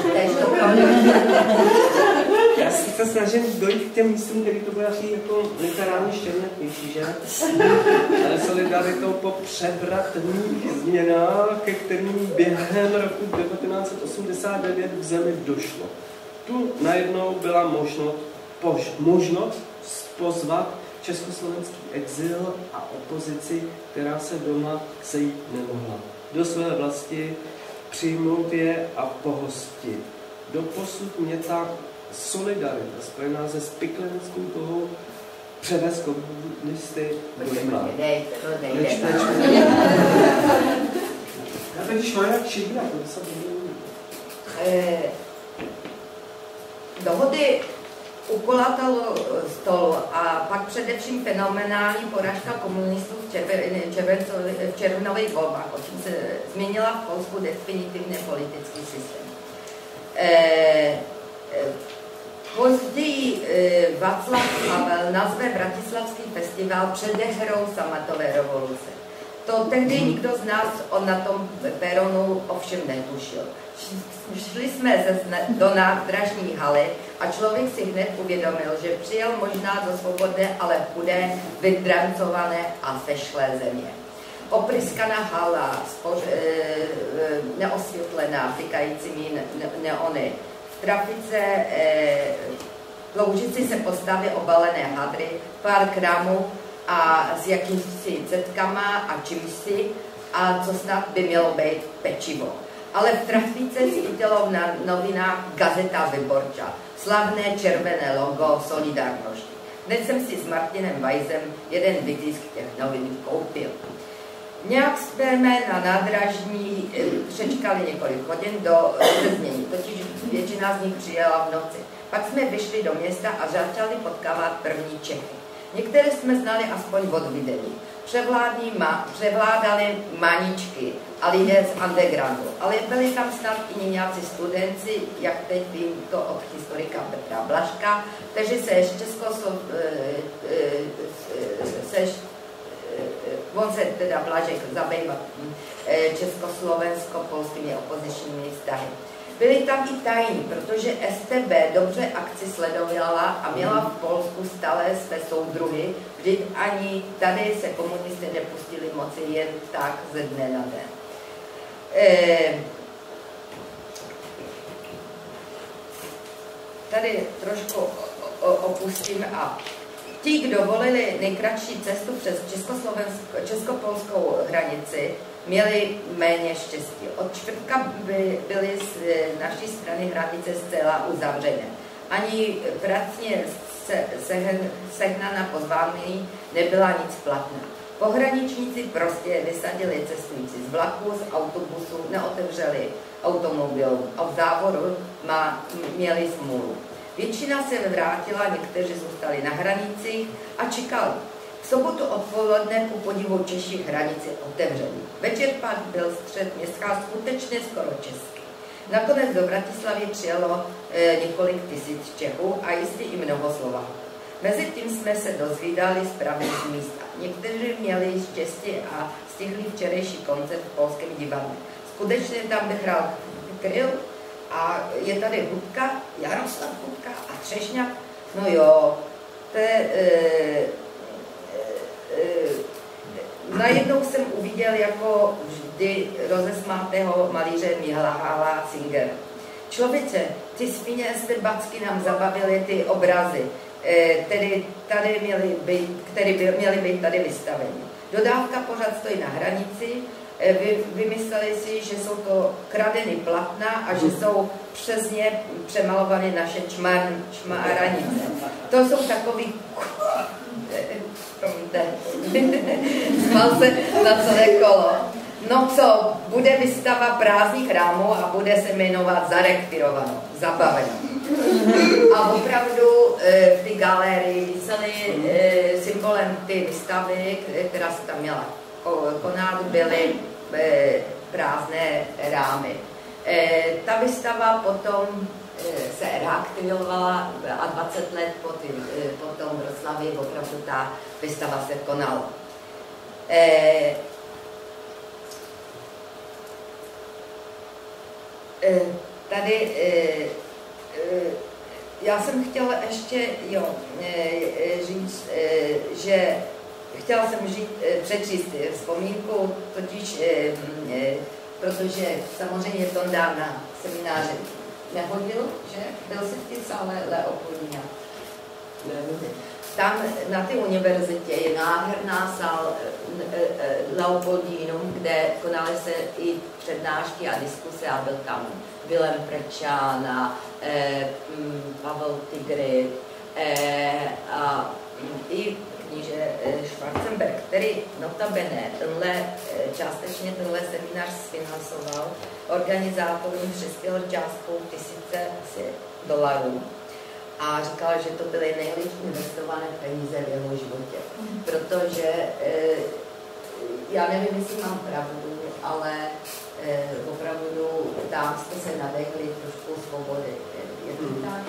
Já se snažím dojít k těm místům, kde to bude asi jako literárně štěrnatnější, že? Ale solidaritou po převratných změnách, ke kterým během roku devatenáct set osmdesát devět v zemi došlo. Tu najednou byla možnost Pož, možnost pozvat československý exil a opozici, která se doma sejít nemohla. Do své vlasti přijmout je a pohostit. Doposud mě ta solidarita spojená se spikleneckou toho převez komunisty dojímá. Dej, to nejde. Já teď šlo jak šibra, to se bude. Dohody u kulatého stolu a pak především fenomenální porážka komunistů v, červen, v červnových volbách, o čem se změnila v Polsku definitivně politický systém. E, e, později e, Václav Havel nazve Bratislavský festival předehrou sametové revoluce. To tehdy nikdo z nás na tom peronu ovšem netušil. Šli jsme do nádražní haly a člověk si hned uvědomil, že přijel možná do svobodné, ale chudé, vydrancované a sešlé země. Opryskaná hala, spoř, e, neosvětlená, tikajícími neony, v trafice e, loužici se postavy obalené hadry, pár krámů a s jakýmsi cetkama a čímsi, a co snad by mělo být pečivo. Ale v trafice svítilo na novinách Gazeta Vyborča, slavné červené logo Solidarnosti. Hned jsem si s Martinem Weissem jeden vytisk těch novin koupil. Nějak jsme na nádražní přečkali několik hodin do rozeznění, totiž většina z nich přijela v noci. Pak jsme vyšli do města a začali potkávat první Čechy. Některé jsme znali aspoň od videí. Ma, převládali maničky a lidé z undergroundu, ale byli tam snad i nějací studenci, jak teď vím to od historika Petra Blažka, kteří se z Českoslov... se, on se teda Blažek zabýval československo-polskými opozičními vztahy. Byli tam i tajní, protože S T B dobře akci sledovala a měla v Polsku stále své soudruhy, vždyť ani tady se komunisté nepustili moci jen tak ze dne na den. E, tady trošku opustím a ti, kdo volili nejkratší cestu přes česko-polskou hranici, měli méně štěstí. Od čtvrtka by byly z naší strany hranice zcela uzavřené. Ani pracně se, se, sehnaná pozvání nebyla nic platná. Pohraničníci prostě vysadili cestující z vlaku, z autobusu, neotevřeli automobilů a v závoru má, měli smůlu. Většina se vrátila, někteří zůstali na hranicích a čekali. V sobotu odpoledne ku podivu Češi hranici otevřeli. Večer pak byl střed města skutečně skoro český. Nakonec do Bratislavy přijelo e, několik tisíc Čechů a jistě i mnoho Slováků. Mezitím jsme se dozvídali zprávy z místa. Někteří měli štěstí a stihli včerejší koncert v Polském divadle. Skutečně tam vyhrál Kryl a je tady Hudka, Jaroslav Hudka a Třešňák. No jo, to je... E, e, e, najednou jsem uviděl jako vždy rozesmátého malíře Mihala Singer. Člověče, ty svině backy nám zabavily ty obrazy, e, tedy tady měly být, které by, měly být tady vystaveny. Dodávka pořád stojí na hranici, e, vy, vymysleli si, že jsou to kradeny platna a že jsou přesně přemalovány naše čmar, čmaranice. To jsou takový... Promiňte, spal se na celé kolo. No co, bude výstava prázdných rámů a bude se jmenovat Zarekvirovanou, zabaveno. A opravdu e, v té galerii visely e, symbolem ty výstavy, která se tam měla konat, byly e, prázdné rámy. E, ta výstava potom e, se reaktivovala a dvacet let po, ty, e, po tom Vroclavi opravdu ta výstava se konala. E, Tady já jsem chtěla ještě jo, říct, že chtěla jsem říct, přečíst vzpomínku, totiž, protože samozřejmě Tonda na semináři nehodil, že byl si v té sále Leopoldina. Tam na té univerzitě je nádherná sál Leopoldinum, kde konaly se i přednášky a diskuse a byl tam Vilém Prečán a eh, Pavel Tigry eh, a i kníže Schwarzenberg, který notabene tenhle, částečně tenhle seminář sfinancoval, organizátorům přispěl částkou tisíce asi dolarů. A říkal, že to byly nejlepší investované peníze v jeho životě. Protože, e, já nevím, jestli mám pravdu, ale e, opravdu tam jste se nadechli trošku svobody. Je to tak?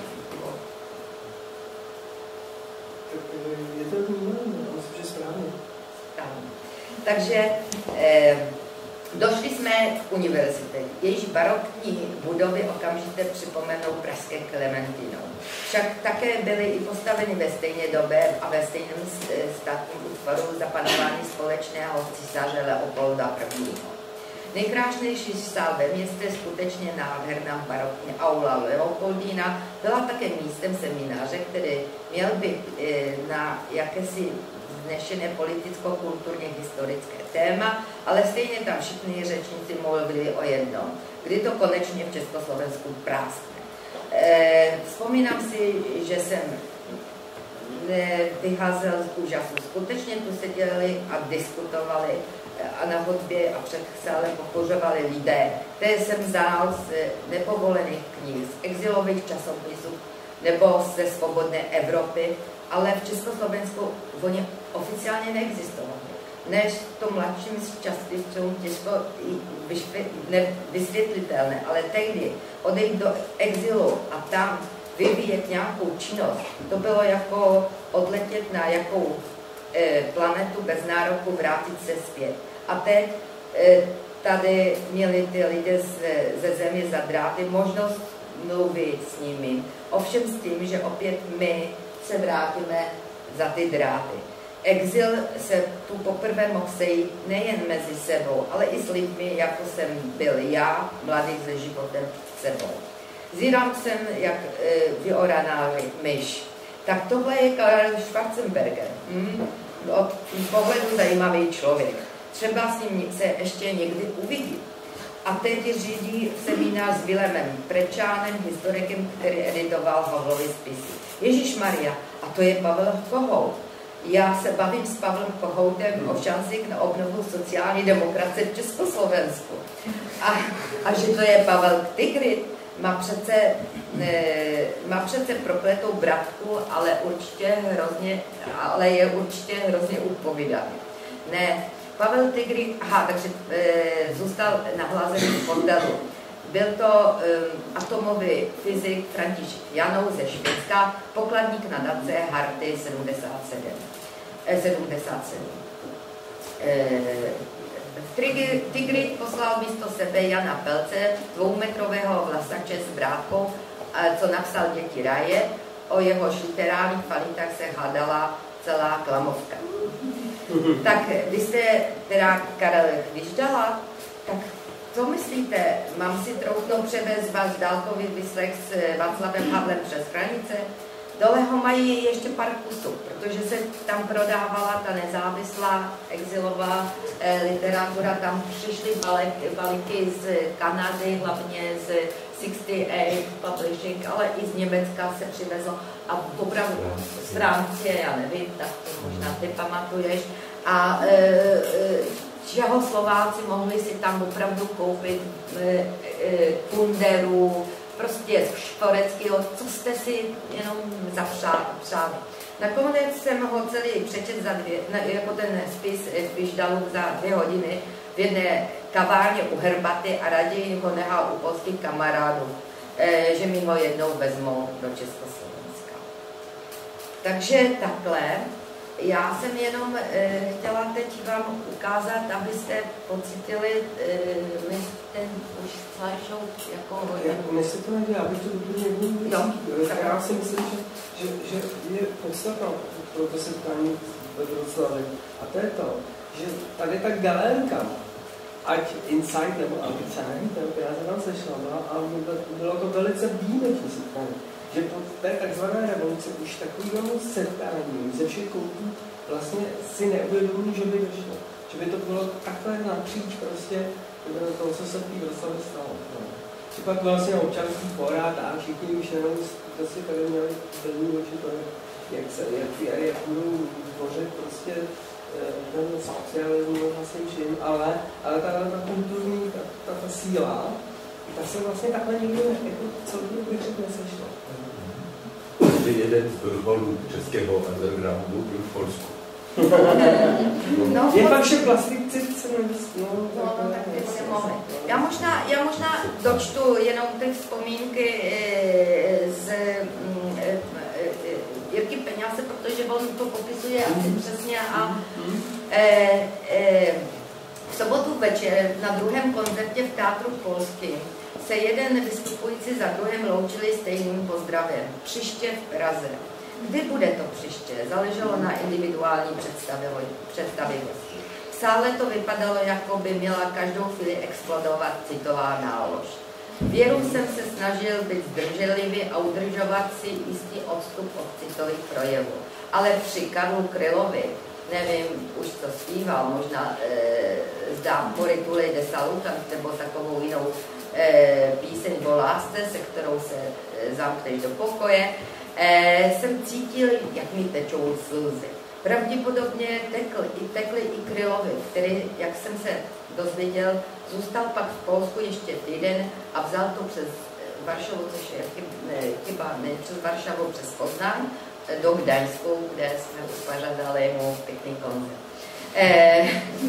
Je to myslím, že správně. Takže e, došli jsme k univerzitě, jejíž barokní budovy okamžitě připomenou pražské Klementino. Však také byly i postaveny ve stejné době a ve stejném státním útvaru za panování společného císaře Leopolda prvního. Nejkrásnější sál ve městě, skutečně nádherná barokní aula Leopoldina, byla také místem semináře, který měl být na jakési vznešené politicko-kulturně historické téma, ale stejně tam všichni řečníci mluvili o jednom, kdy to konečně v Československu práskne. E, vzpomínám si, že jsem vycházel z úžasu. Skutečně tu seděli a diskutovali a na hudbě a před sálem popořovali lidé, které jsem znal z nepovolených knih, z exilových časopisů nebo ze svobodné Evropy, ale v Československu oni oficiálně neexistovali. Než to mladším časopisům těžko vysvětlitelné, ale tehdy odejít do exilu a tam vyvíjet nějakou činnost, to bylo jako odletět na jakou e, planetu bez nároku vrátit se zpět. A teď e, tady měli ty lidé ze, ze země za dráty možnost mluvit s nimi. Ovšem s tím, že opět my se vrátíme za ty dráty. Exil se tu poprvé mohl sejít nejen mezi sebou, ale i s lidmi, jako jsem byl já, mladý se životem sebou. Zírám jsem, jak e, vyoraná myš. Tak tohle je Karel Schwarzenberger. Hmm? Od pohledu zajímavý člověk. Třeba s ním se ještě někdy uvidí. A teď řídí seminář s Vilémem Prečánem, historikem, který editoval Havlovy spisy. Ježišmarja, a to je Pavel Kohout. Já se bavím s Pavlem Kohoutem o šancích na obnovu sociální demokracie v Československu. A, a že to je Pavel Tigrit, má přece, ne, má přece prokletou bratku, ale určitě hrozně, ale je určitě hrozně upovídaný. Ne, Pavel Tigrit, aha, takže e, zůstal nahlazený v hotelu. Byl to um, atomový fyzik František Janou ze Švédska, pokladník nadace Harty sedmdesát sedm. Eh, sedmdesát sedm. Eh, Tigrid poslal místo sebe Jana Pelce, dvoumetrového vlasače s brátkou, co napsal Děti raje. O jehož literárních kvalitách se hádala celá Klamovka. Tak vy jste teda Karel Kviždala, tak co myslíte, mám si troufnout převést váš dálkový vyslech s Václavem Havlem přes hranice? Dole ho mají ještě pár kusů, protože se tam prodávala ta nezávislá exilová eh, literatura, tam přišly balíky z Kanady, hlavně z šedesát osm Publishing, ale i z Německa se přivezlo a opravdu z Francie, já nevím, tak to možná ty pamatuješ. A eh, Čechoslováci mohli si tam opravdu koupit eh, eh, Kunderu, prostě z Šporeckého, co jste si jenom zapřáli. Nakonec jsem ho celý přečet za dvě, jako ten spis Kviždalův za dvě hodiny v jedné kavárně u Herbaty a raději ho nechal u polských kamarádů, že mi ho jednou vezmou do Československa. Takže takhle. Já jsem jenom e, chtěla teď vám ukázat, abyste pocitili e, my ten už celý show jako... Než se to nedělá, abych to úplně nebudu. Já si myslím, že, že, že je podstatná pro to setkání ve Vroclavi. A to je to, že tady ta galénka, ať Insight nebo Albicány, která se tam sešla, a bylo to velice výjimečné setkání. Že po té takzvané revoluci už takovému setkání ze všech koutů vlastně si neuvědomují, že by došlo. Že by to bylo takhle napříč prostě toho, co se v té Vroclavě stalo. No. Že pak vlastně občanský porát a všichni už jenom prostě tady měli první oči to, jak se, jak, jak budou tvořit prostě ten socialismus vlastně všim, ale, ale ta, ta kulturní, ta, ta, ta síla, ta se vlastně takhle nikdy jako celý bych řekl nesešla. Jeden z vrcholů českého undergroundu byl v Polsku. No, je pak vše plastici, co no, no, tak ty se mohli. Já možná, já možná dočtu jenom ty vzpomínky z Jirky Peňáze, protože on to popisuje asi přesně a e, e, v sobotu večer na druhém koncertě v Teatru Polským se jeden vystupující za druhým loučili stejným pozdravem. Příště v Praze. Kdy bude to příště? Záleželo na individuální představivosti. V sále to vypadalo, jako by měla každou chvíli explodovat citová nálož. Věru jsem se snažil být zdrženlivý a udržovat si jistý odstup od citových projevů. Ale při Karlu Krylovi, nevím už co zpíval, možná e, zdám Morituli de Salutant nebo takovou jinou e, píseň o lásce, se kterou se e, zamkneš do pokoje, e, jsem cítil, jak mi tečou slzy. Pravděpodobně tekl, i tekly i Krylovi, který, jak jsem se dozvěděl, zůstal pak v Polsku ještě týden a vzal to přes Varšavu, což je chyba, ne přes Varšavu, přes Poznaň, do Gdaňsku, kde jsme uspořádali mu pěkný koncert. Eh,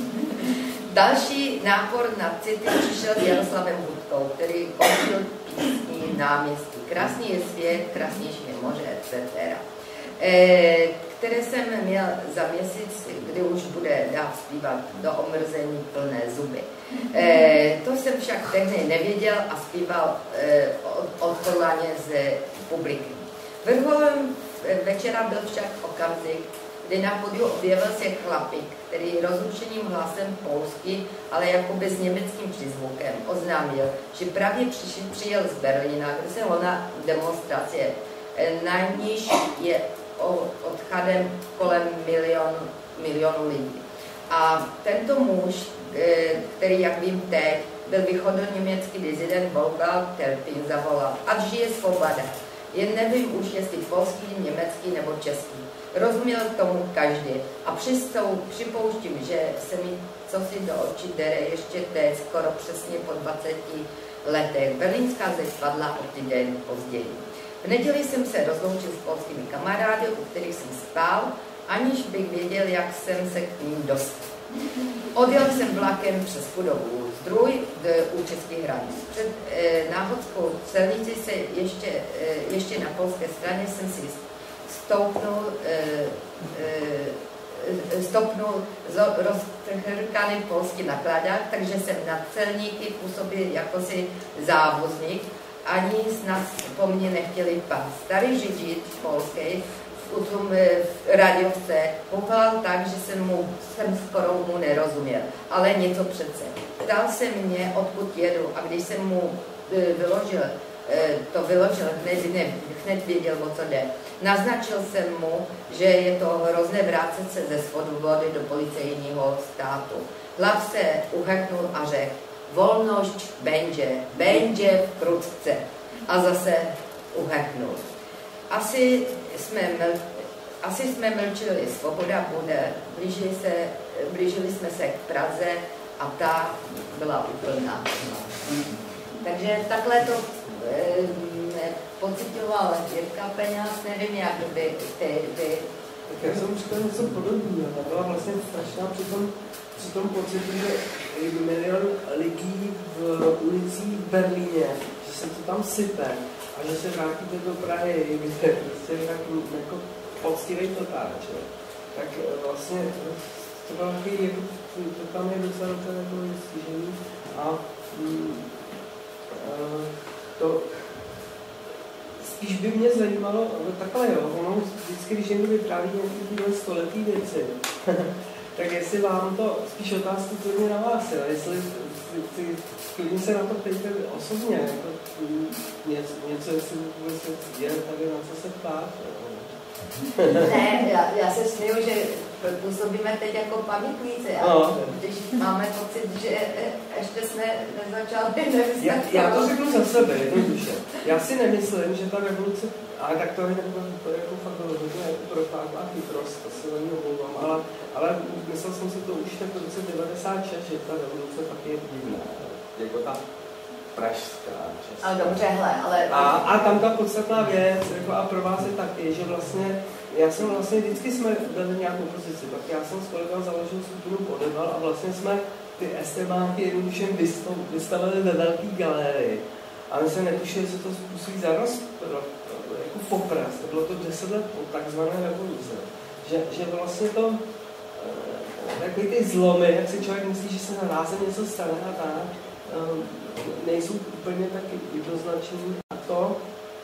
další nápor na city přišel s Jaroslavem Hudkou, který končil písní Náměstí. Krásný je svět, krásnější je moře, et cetera. Eh, které jsem měl za měsíc, kdy už bude dát zpívat do omrzení plné zuby. E, to jsem však tehdy nevěděl a zpíval e, odhodlaně z publiky. Vrcholem večera byl však okamžik, kdy na podiu objevil se chlapík, který rozrušeným hlasem polsky, ale jakoby s německým přízvukem oznámil, že právě přišel, přijel z Berlína, kde se honá demonstrace, na níž je odchadem kolem milionu, milionu lidí. A tento muž, který, jak vím teď, byl východoněmecký dizident Wolfgang Telpin, zavolal, ať žije svoboda. Jen nevím už, jestli polský, německý nebo český. Rozuměl tomu každý. A přesto připouštím, že se mi cosi do očí dere ještě teď, skoro přesně po dvaceti letech. Berlínská zeď padla o týden později. V neděli jsem se rozloučil s polskými kamarády, u kterých jsem spal, aniž bych věděl, jak jsem se k ním dostal. Odjel jsem vlakem přes budovu Zdruj u českých hranic. Před e, náhodskou celnici se ještě, e, ještě na polské straně jsem si stoupnul, e, e, stopnul roztrhkaný polský nakladák, takže jsem na celníky působil jako si závozník. Ani snad po mně nechtěli pan starý řidič polský v radiovce povolal tak, že jsem, mu, jsem skoro mu nerozuměl, ale něco přece. Ptal se mě, odkud jedu, a když jsem mu vyložil, to vyložil, hned, ne, hned věděl, o co jde. Naznačil jsem mu, že je to hrozné vrátit se ze svodu vody do policejního státu. Hlav se uhrknul a řekl, volnost będzie, będzie wkrótce. A zase uhrknul. Asi jsme, ml, asi jsme mlčili, svoboda bude, blížili, se, blížili jsme se k Praze a ta byla úplná. Takže takhle to e, pocitoval Jirka Peňáz, nevím, jak by ty, ty. Tak já jsem říkal něco podobného, ta byla vlastně strašná při tom, při tom pocitu, že milion lidí v ulicích v Berlíně, že se to tam sype, a že se vrátíte do Prahy, kde prostě tak jako poctivý totáč, tak vlastně to bylo takový, jako, to tam je docela docela jako stížený a mm, to spíš by mě zajímalo, takhle jo, ono vždycky, když někdo vypráví nějaký tyhle stoletý věci, tak jestli vám to, spíš otázku klidně na vás, jo, jestli ty, klidně se na to ptejte osobně, jako něco, něco jestli vůbec je tady na co se ptát. Ne, já, já se směju, že působíme teď jako pamětníci, no. Když máme pocit, že ještě jsme nezačali já, já to řeknu za sebe, jednoduše. Já si nemyslím, že ta revoluce, ale tak to je, to je jako fakt hodně jako protáhlá chytrost, to se velmi omlouvám, ale, ale myslel jsem si to už tak v roce devadesát šest, že ta revoluce tak je divná, jako ta pražská. Česká. Ale dobře, hle, ale... A, a tam ta podstatná věc, jako a pro vás je taky, že vlastně, já jsem vlastně, vždycky jsme dali nějakou pozici, tak já jsem s kolegou založil skupinu Podeval a vlastně jsme ty estebánky jednoduše vystavili ve velké galerii. A my jsme netušili, co to způsobí za roz, jako popras. To bylo to deset let po takzvané revoluce. Že, že vlastně to, takový ty zlomy, jak si člověk myslí, že se na rázem něco stane a tak, nejsou úplně tak jednoznačný. A to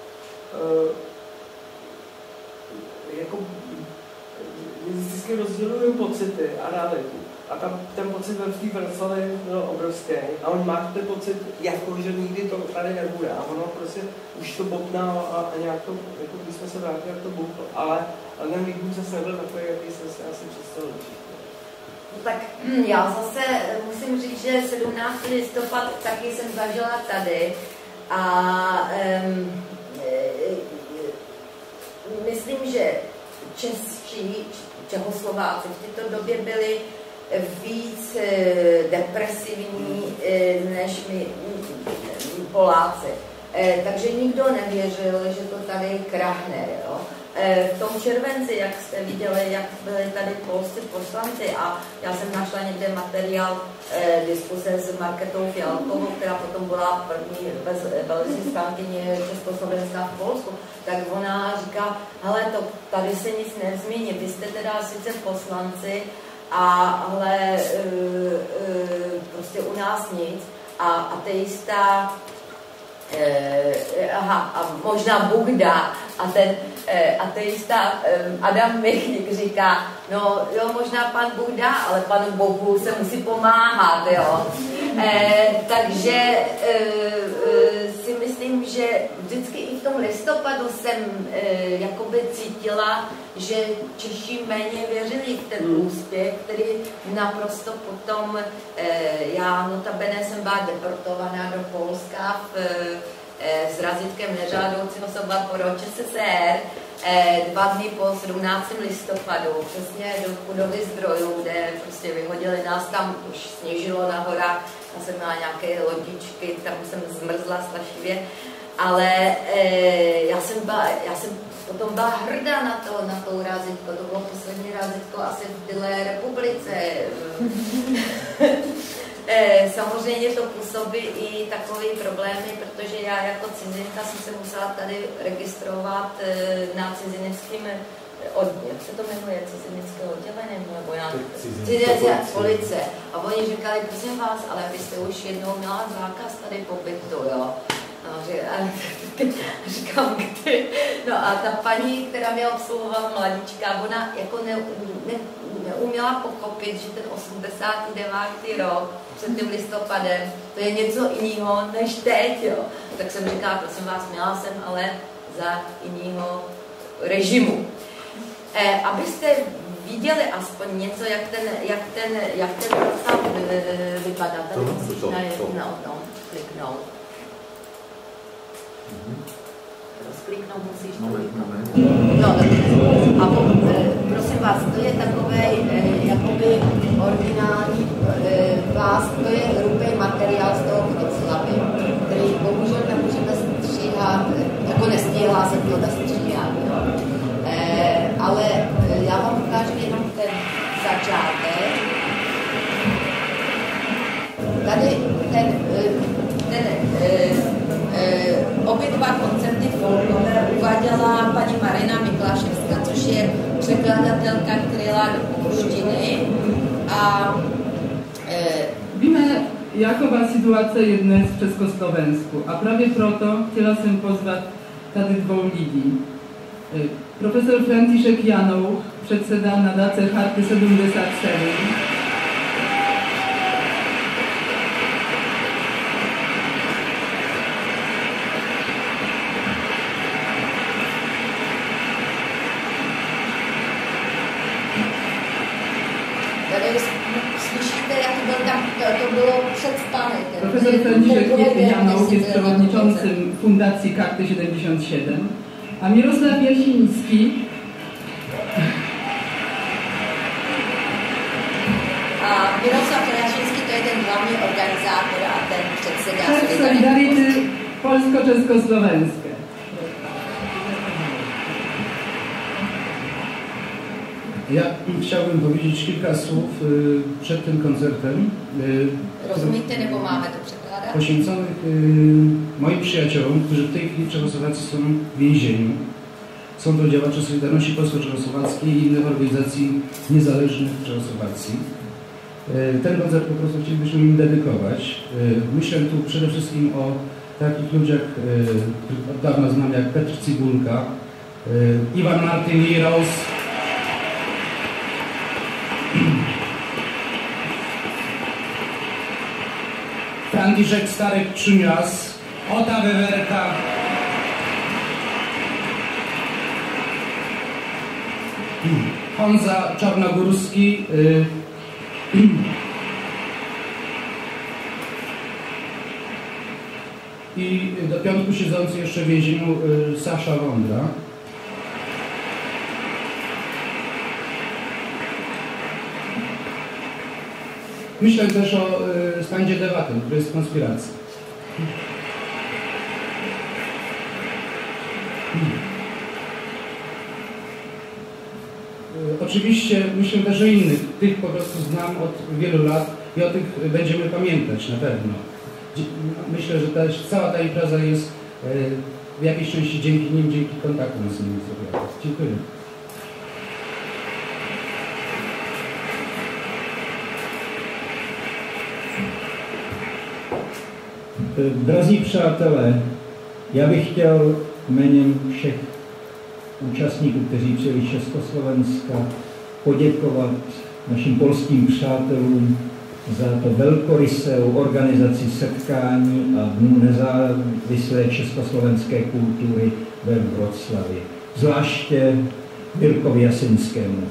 jako vždycky rozdělují pocity a realitu. A tam ten pocit v té Vrclavě byl obrovský. A on má ten pocit, jako, že nikdy to tady nebude. A ono prostě už to bobná a, a nějak to, jako když jsme se vrátili, jak to bouchlo. Ale, ale ten výbuch zase nebyl takový, jaký jsem si asi představil. Tak já zase musím říct, že sedmnáctého listopad taky jsem zažila tady. A um, myslím, že čeští, Čechoslováci v této době byli víc depresivní než my Poláci. Takže nikdo nevěřil, že to tady krachne. Jo? V tom červenci, jak jste viděli, jak byli tady polscí poslanci, a já jsem našla někde materiál eh, diskuse s Markétou Fialkovou, která potom byla první velvyslankyně Československá v Polsku, tak ona říká, hele, to, tady se nic nezmění, vy jste teda sice poslanci, a, ale e, e, prostě u nás nic, a ateista, e, aha, a možná Bůh dá, a ten e, ateista e, Adam Michnik říká, no jo, možná pan Bůh dá, ale panu Bohu se musí pomáhat, jo. E, takže e, e, si myslím, že vždycky i v tom listopadu jsem e, jakoby cítila, že Češi méně věřili v ten úspěch, který naprosto potom, e, já notabene jsem byla deportovaná do Polska v, e, s razítkem nežádoucího soboru ČSSR e, dva dny po sedmnáctého listopadu, přesně do budovy Zdrojů, kde prostě vyhodili nás, tam už sněžilo na horách, já jsem měla nějaké lodičky, tam jsem zmrzla strašlivě. Ale e, já, jsem byla, já jsem potom byla hrdá na to, na to razítko. To bylo poslední razítko asi v Bílé republice. e, samozřejmě to působí i takové problémy, protože já jako cizinka jsem se musela tady registrovat e, na cizineckém od, jak se to jmenuje, cizinecké oddělení, nebo já, cizinecké policie. A oni říkali, prosím vás, ale vy jste už jednou měla zákaz tady pobytu, jo. No, že, a, říkám, kdy. No a ta paní, která mě obsluhovala, mladíčka, ona jako ne, ne, neuměla pochopit, že ten osmdesátý devátý rok před tím listopadem, to je něco jiného než teď, jo. Tak jsem říkala, prosím vás, měla jsem ale za jiného režimu. Eh, abyste viděli aspoň něco, jak ten, jak ten, jak ten rozstav vypadá. Tady musíš na jedno kliknout. Rozkliknout musíš to no, a po, eh, prosím vás, to je takový eh, jakoby originální eh, vás, to je hrubý materiál z toho Vroclavy, který bohužel nemůžeme stříhat, jako nestíhá se to nestříhat, jo. Eh, ale eh, já vám ukážu jenom ten začátek. Tady ten, ten eh, eh, obě dva koncepty folklore uváděla paní Marina Mikláševská, což je překladatelka kryla do polštiny. A eh, víme, jaková situace je dnes v Československu. A právě proto chtěla jsem pozvat tady dvou lidí. Profesor František Janouch, předseda nadace Charty sedmdesát sedm. Tady slyšíte, jak byl tam, to, to bylo představené. Profesor František Janouch je przewodniczącym Fundacji Karty siedemdziesiąt siedem. A Mirosław Jasiński. A Mirosław Jasiński to je ten hlavní organizátor a ten předseda Solidarity polsko-československé. Ja chciałbym powiedzieć kilka słów y, przed tym koncertem. Y, Rozumíte, nebo máme to przekładat? Poświęconych y, moim przyjaciołom, którzy w tej chwili w Czechosłowacji są w więzieniu. Są to działacze Solidarności Polsko-Czechosłowackiej i innych organizacji niezależnych w Czechosłowacji. Y, ten koncert po prostu chcielibyśmy im dedykować. Y, myślę tu przede wszystkim o takich ludziach, y, których od dawna znam, jak Petr Cibulka, y, Iwan Martin Liros, Franciszek Starek-Trzymias, Ota Wewerka, Honza Czarnogórski, y, i do piątku siedzący jeszcze w więzieniu y, Sasza Wądra. Myślę też o y, Standzie Dewatem, który jest w konspiracji. Y, oczywiście myślę też o innych. Tych po prostu znam od wielu lat i o tych będziemy pamiętać na pewno. Myślę, że ta, cała ta impreza jest y, w jakiejś części dzięki nim, dzięki kontaktom z nimi zrobiona. Dziękuję. Drazí přátelé, já bych chtěl jménem všech účastníků, kteří přijeli z Československa, poděkovat našim polským přátelům za to velkorysou organizaci setkání a Dnu nezávislé československé kultury ve Wroclawi. Zvláště Mirkovi Jasinskému.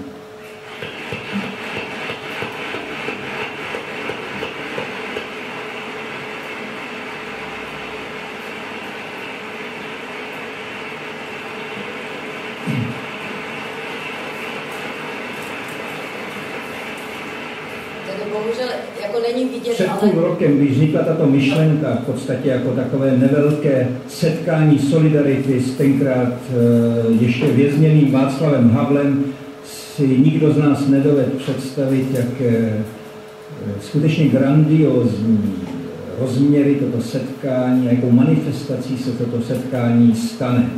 Bohužel, jako není vidět, před ale... půl rokem, když vznikla tato myšlenka, v podstatě jako takové nevelké setkání solidarity s tenkrát ještě vězněným Václavem Havlem, si nikdo z nás nedovedl představit, jak skutečně grandiózní rozměry toto setkání, jakou manifestací se toto setkání stane.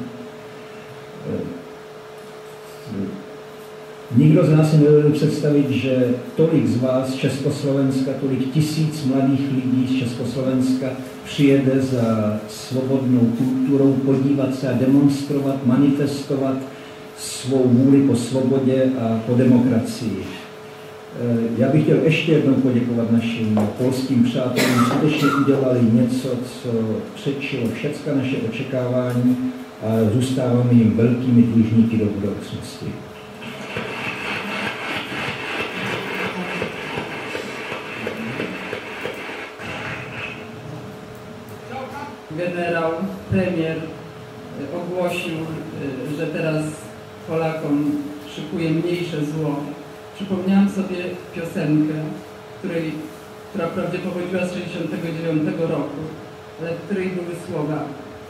Nikdo z nás si nedovedl představit, že tolik z vás z Československa, tolik tisíc mladých lidí z Československa přijede za svobodnou kulturou podívat se a demonstrovat, manifestovat svou vůli po svobodě a po demokracii. Já bych chtěl ještě jednou poděkovat našim polským přátelům, skutečně udělali něco, co předčilo všechna naše očekávání a zůstáváme jim velkými dlužníky do budoucnosti. Generał, premier ogłosił, że teraz Polakom szykuje mniejsze zło. Przypomniałam sobie piosenkę, której, która wprawdzie pochodziła z sześćdziesiątego dziewiątego roku, ale w której były słowa.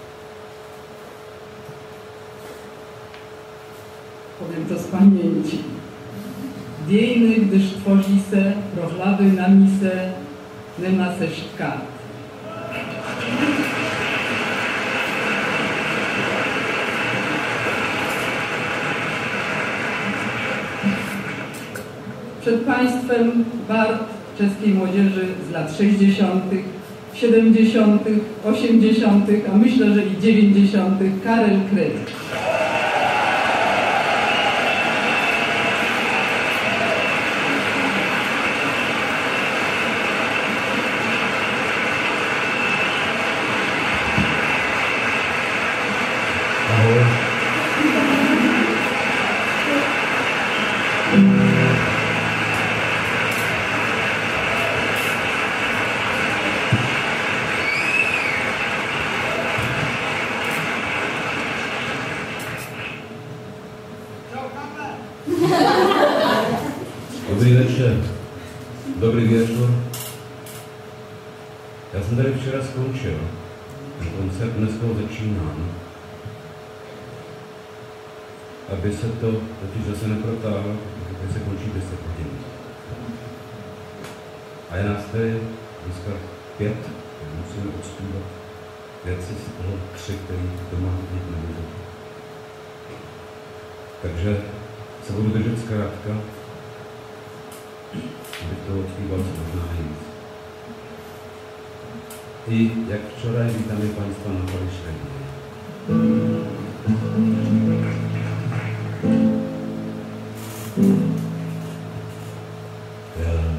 Powiem to z pamięci. Wiejny, gdyż tworzy se, prochlawy na misę, nema se szkat. Przed Państwem Bart czeskiej młodzieży z lat sześćdziesiątych, siedemdziesiątych, osiemdziesiątych, a myślę, że i dziewięćdziesiątych Karel Kryl. Dobrý večer, dobrý večer. Já jsem tady včera skončil, ten koncert dneska ho začínám. Aby se to totiž zase neprotáhlo, protože se končí deset hodin. A je nás tady dneska pět, musíme odspívat věci z toho tři, který doma být nemůžu. Takže se budu držet zkrátka, abych to odspíval co možná nejvíc. I jak včera vítáme państwa na Poliszewskiej. Jak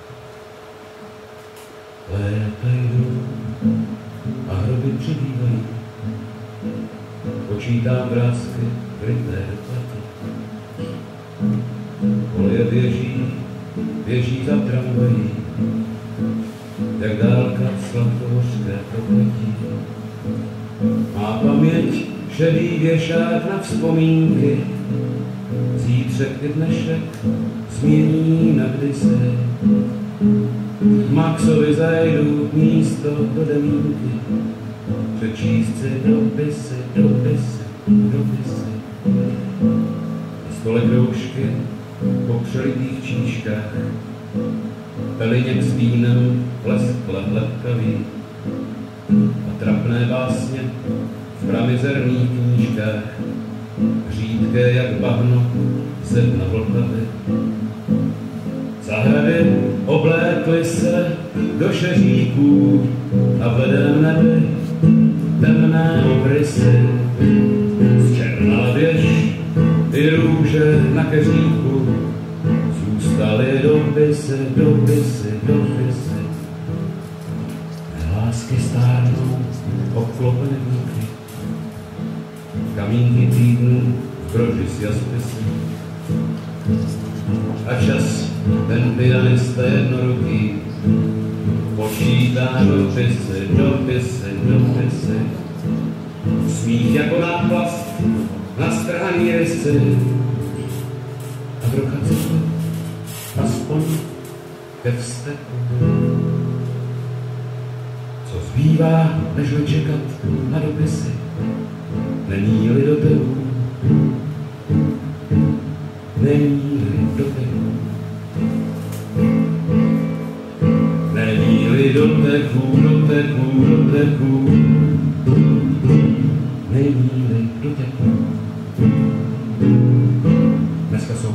léta jdou a hroby přibývají, počítám vrásky kryté platy. Koleje běží, běží za tramvají, jak dálka sladkohořké prokletí. Má paměť šedý věšák na vzpomínky, zítřek i dnešek změní na kdysi. Maxovi zajdu místo do demínky, přečíst si dopisy, dopisy, dopisy. Na stole kroužky po přelitých číškách, peliněk s vínem lesklé lepkavý a trapné básně v pramizerných knížkách, řídké jak bahno ze dna Vltavy. Zahrady oblékly se do šeříků a v ledém nebi temné obrysy. Zčernala věž i růže na keříku, zůstaly dopisy, dopisy, dopisy. Lásky stárnou, obklopeny vnúky, kamínky týdnů, broži s jazypisy. A čas, ten pianista jednoruký, počítá dopisy, dopisy, dopisy. Smích jako náplast na strhaný rysy. A trocha cukru, aspoň ke vzteku. Co zbývá, nežli čekat na dopisy, není-li do tehu, není-li do tehu, není-li do tehu, do tehu, do tehu, není-li do tehu. Dneska jsou.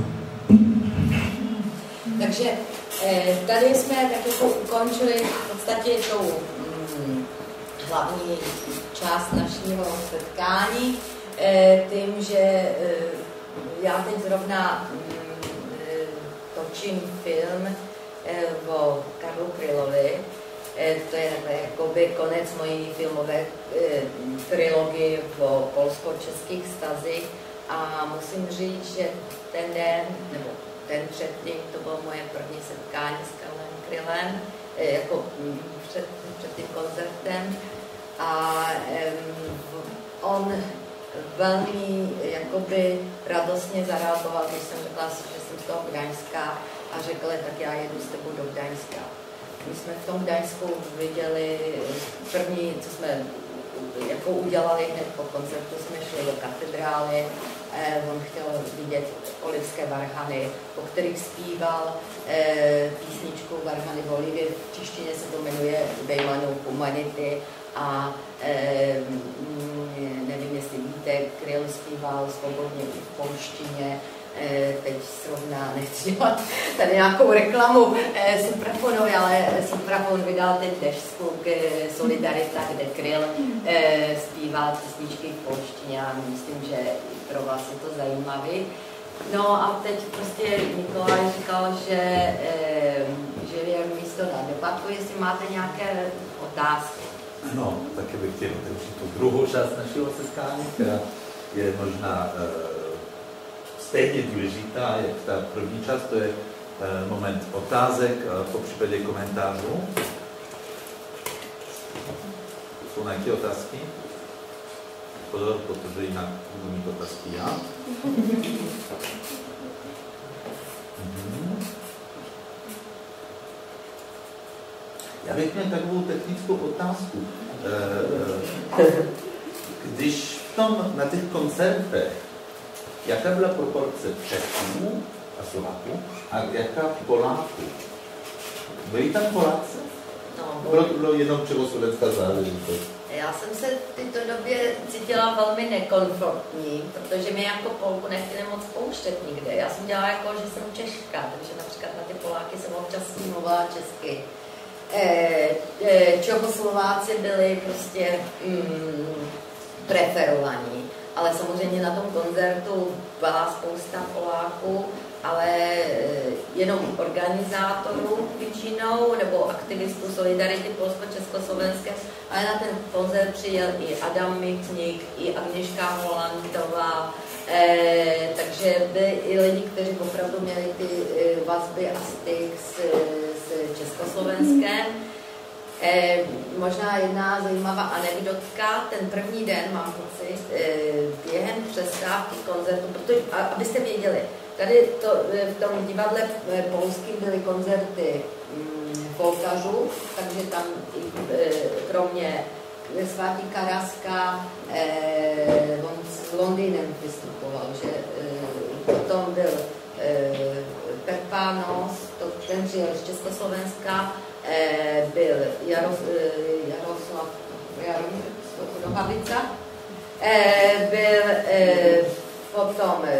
Takže tady jsme tak jako ukončili v podstatě tou hm, hlavní část našeho setkání tím, že já teď zrovna hm, točím film o Karlu Krylovi. To je takové jakoby konec mojí filmové trilogie o polsko-českých vztazích a musím říct, že ten den, nebo ten předtím, to bylo moje první setkání s Karlem Krylem, jako před, před tím koncertem a um, on velmi jakoby radostně zareagoval, když jsem řekla, že jsem z toho Gdaňska a řekl, tak já jedu s tebou do Gdaňska. My jsme v tom Gdaňsku viděli první, co jsme jako udělali hned po koncertu, jsme šli do katedrály, eh, on chtěl vidět olivské varhany, po kterých zpíval eh, písničku Varhany v Olivě, v češtině se to jmenuje Vejmanou Humanity a eh, nevím, jestli víte, Kryl zpíval svobodně i v polštině. Teď srovná, nechci dělat tady nějakou reklamu eh, Suprafonovi, ale Suprafon vydal teď desku Solidarita, kde Kryl eh, zpíval písničky v polštině a myslím, že pro vás je to zajímavý. No a teď prostě Nikolaj říkal, že, eh, že je místo na debatu, jestli máte nějaké otázky. No, taky bych chtěl otevřít tu druhou část našeho setkání, která je možná eh, stejně důležitá, jak ta první část, to je eh, moment otázek, eh, po případě komentářů. Jsou nějaké otázky? Pozor, protože jinak budu mít otázky já. Mhm. Já bych měl takovou technickou otázku. Eh, když v tom, na těch koncertech, jaká byla proporce Čechů a Slováků a jaká Poláků? Byli tam Poláci? No, bylo, bylo jenom československá záležitost. Já jsem se v této době cítila velmi nekomfortní, protože mě jako Polku nechtěli moc pouštět nikde. Já jsem dělala jako, že jsem Češka, takže například na ty Poláky jsem občas mluvila česky. E, e, Čechoslováci byli prostě mm, preferovaní. Ale samozřejmě na tom koncertu byla spousta Poláků, ale jenom organizátorů většinou, nebo aktivistů Solidarity polsko-československé, ale na ten koncert přijel i Adam Michnik, i Agněška Holandová, eh, takže byli i lidi, kteří opravdu měli ty vazby a styk s, s Československem. Eh, možná jedna zajímavá anekdotka, ten první den, mám pocit, eh, během přestávky koncertu, protože, a, abyste věděli, tady to, v tom divadle eh, polským byly koncerty hm, folkařů, takže tam eh, kromě Svátíka Raska, eh, on s Londýnem vystupoval, že eh, potom byl eh, Perpános, to, ten přijel z Československa, Eh, byl Jaros, eh, Jaroslav Nohavica, eh, byl eh, potom eh,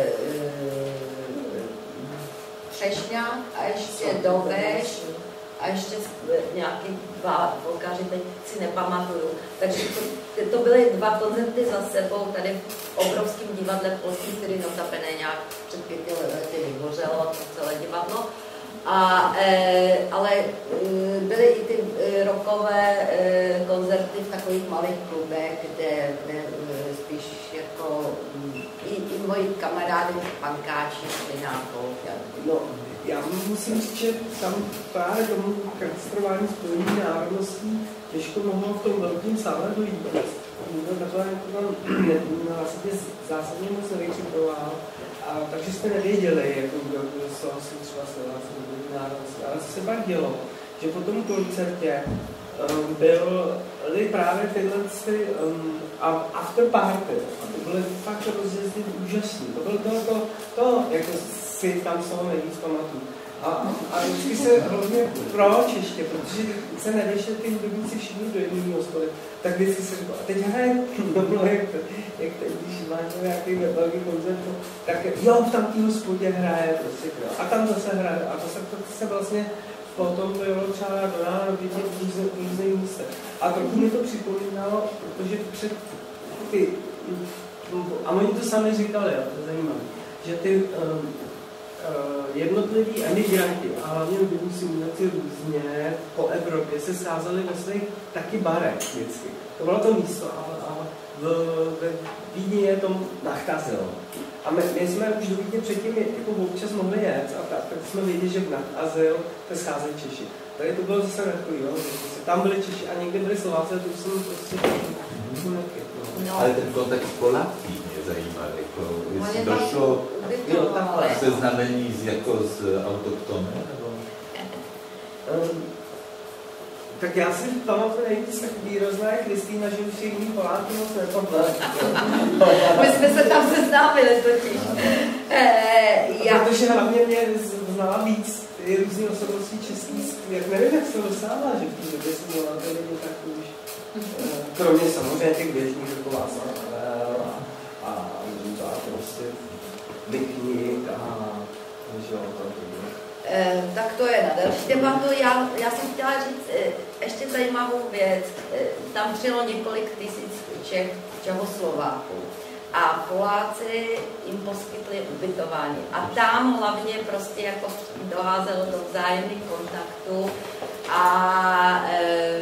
Třešňák a ještě Doveš a ještě nějaký dva folkaři, teď si nepamatuju. Takže to, to byly dva koncerty za sebou tady v obrovském divadle polským, který notabene nějak před pěti lety vyhořelo, to celé divadlo. A, e, ale e, byly i ty e, rockové e, koncerty v takových malých klubech, kde, kde e, spíš jako i, i moji kamarádi pankáči šli na to. No, já musím říct, že tam právě tomu registrování spojení národností těžko mohlo v tom velkém sále dojít. Nikdo takhle jako tam vlastně zásadně moc nevykřikoval. A takže jste nevěděli, jako kdo, kdo z toho jsou třeba Slováci nebo národci. Ale co se pak dělo, že po tom koncertě um, byly právě tyhle um, after party. A to byly fakt rozjezdy úžasný. To bylo to, to, to, jako si tam z toho nejvíc pamatuju. A, a vždycky se hrozně proč ještě, protože se nevešli ty hudebníci všichni do jedné hospody, tak vždycky se říkalo, a teď hraje, no bylo jak, jak teď, když máte nějaký velký koncert, tak jo, v tamtý hospodě hraje, prostě, jo, a tam zase hraje, a to se, to se vlastně potom bylo třeba do národě těch různých místech. A trochu mi to připomínalo, protože před ty, a oni to sami říkali, jo, to je zajímavé, že ty um, jednotliví emigranti a hlavně hudebníci umělci různě po Evropě se scházeli ve svých taky barech vždycky. To bylo to místo, ale, ale v, v Vídni je to Nachtazyl. A my, my jsme už do Vídně předtím jako občas mohli jet a tak, tak jsme věděli, že v Nachtazyl se scházejí Češi. Tady to bylo zase takový, jo, že tam byli Češi a někde byli Slováci a to už jsem prostě no. No. Ale ten kontext Poláky mě zajímá, jako, jestli došlo k seznamení z, jako z autochtony, nebo? Um, tak já si pamatuju nejvíc tak výrazná je Kristýna, že už je jiný Poláky moc nepamatuju. My jsme se tam seznámili totiž. E, já... Protože hlavně mě znala víc ty různý osobností český, jak nevím, jak se dosáhla, že v té době jsem měla tady tak už. Kromě samozřejmě těch běžných, jako Václav Havel a, a, a prostě Vykník a že jo, to e, tak to je na další debatu. Já, já jsem chtěla říct e, ještě zajímavou věc. E, tam přijelo několik tisíc Čech, Čechoslováků a Poláci jim poskytli ubytování. A tam hlavně prostě jako doházelo do vzájemných kontaktů a e,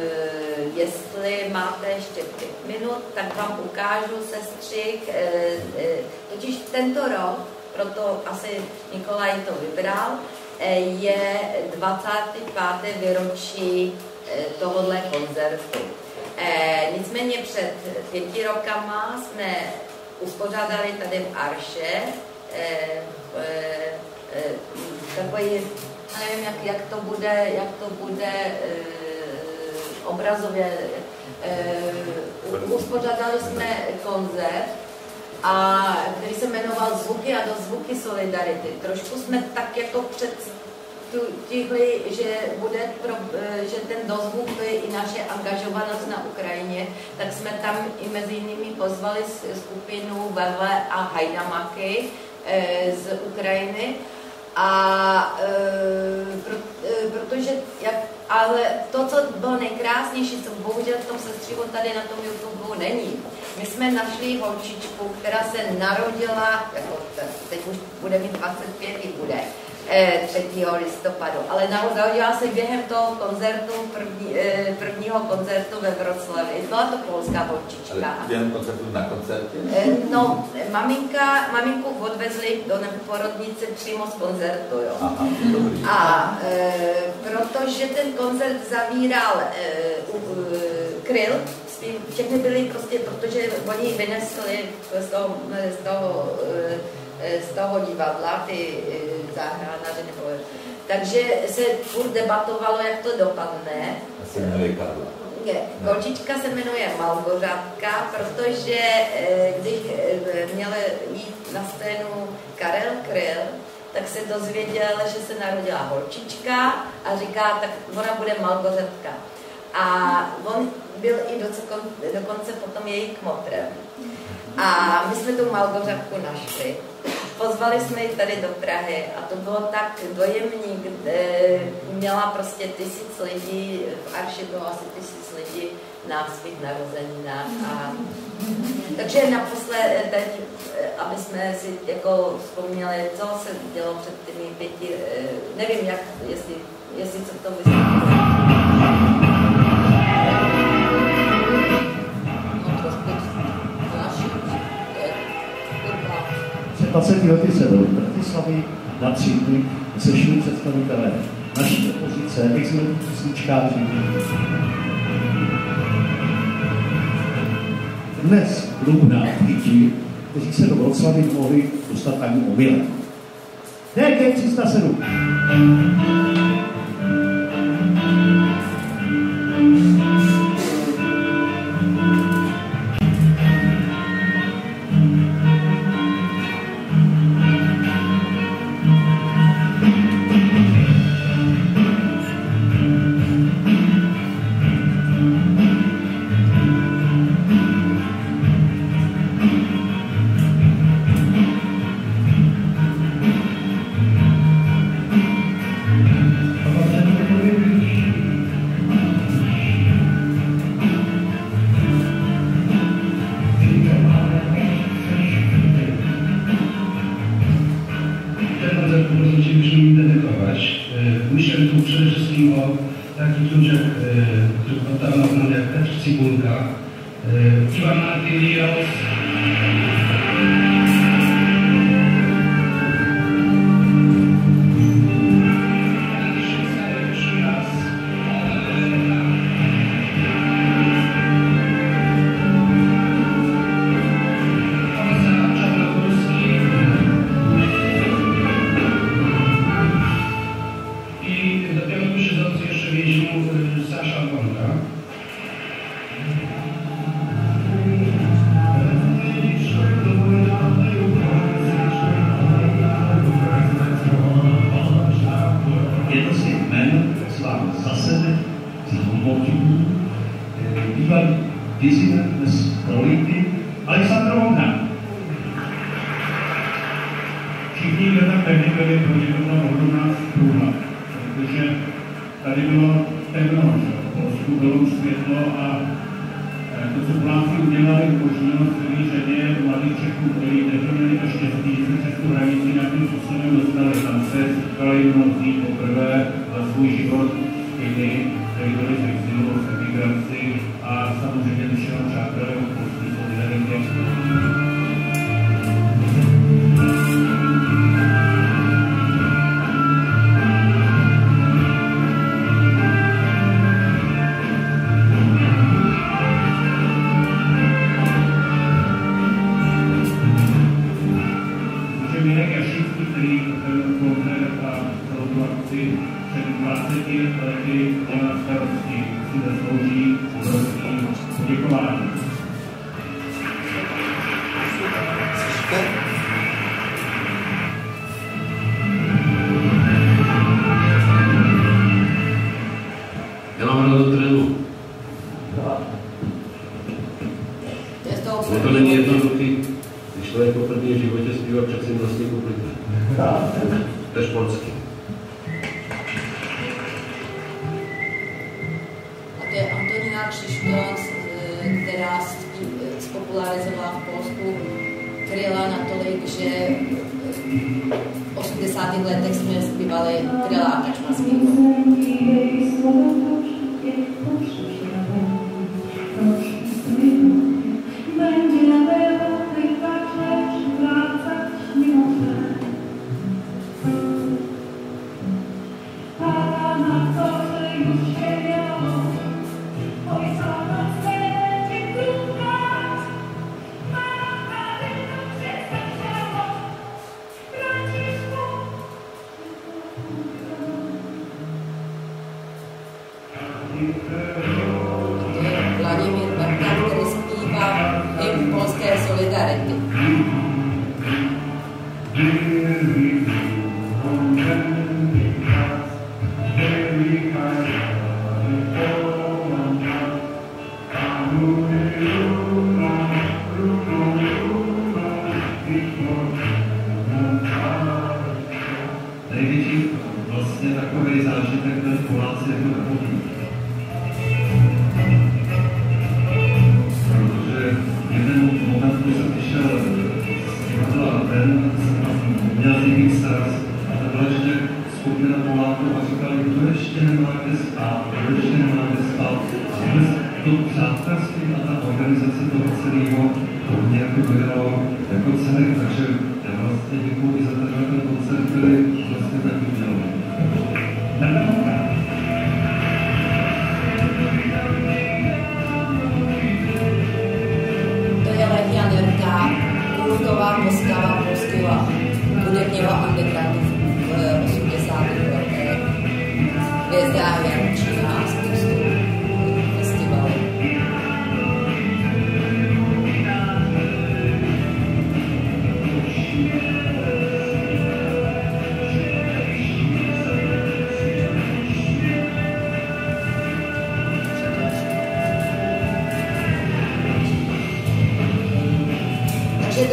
jestli máte ještě pět minut, tak vám ukážu sestřih. E, e, totiž tento rok, proto asi Nikolaj to vybral, e, je dvacáté páté výročí e, tohohle koncertu. E, nicméně před pěti rokama jsme uspořádali tady v Arše e, e, takový, nevím, jak, jak to bude, jak to bude e, obrazově. E, uspořádali jsme koncert, a, který se jmenoval Zvuky a dozvuky solidarity. Trošku jsme tak jako před tihli, že, bude pro, že ten dozvuk je i naše angažovanost na Ukrajině, tak jsme tam i mezi jinými pozvali skupinu Vevle a Hajdamaky e, z Ukrajiny. A e, pro, e, protože, jak, ale to, co bylo nejkrásnější, co bohužel v tom sestřihu tady na tom YouTube není, my jsme našli holčičku, která se narodila, jako teď už bude mít dvacet pět, i bude, třetího listopadu, ale narodila se během toho koncertu, první, prvního koncertu ve Vroclavi. Byla to polská holčička. Ale během koncertu na koncertě? No, maminka, maminku odvezli do porodnice přímo z koncertu, jo. Aha, dobrý. A e, protože ten koncert zavíral e, e, Kryl, všechny byly prostě, protože oni vynesli z toho, z toho z toho divadla, ty záchranáři nebo... Takže se furt debatovalo, jak to dopadne. A se jmenuje Karla. Holčička se jmenuje Malgořátka, protože když měl jít na scénu Karel Kryl, tak se dozvěděl, že se narodila holčička a říká, tak ona bude Malgořátka. A on byl i dokonce potom její kmotrem. A my jsme tu Malgořátku našli. Pozvali jsme ji tady do Prahy a to bylo tak dojemný, kde měla prostě tisíc lidí, v Arši bylo asi tisíc lidí na svých narozeninách. A... Takže naposled teď, aby jsme si jako vzpomněli, co se dělo před těmi pěti, nevím, jak, jestli, jestli co to vysvětlí. Před dvaceti lety se do Bratislavy na tři dny sešli představitelé naší opozice, ex-milí písničkáři. Dnes klub na Píti kteří se do Vroclavy mohli dostat ani omylem. D G tři sta sedm. myšlenku předešlého takýto, že tam mám jak Petr Cibulka, Ivan Martinios, to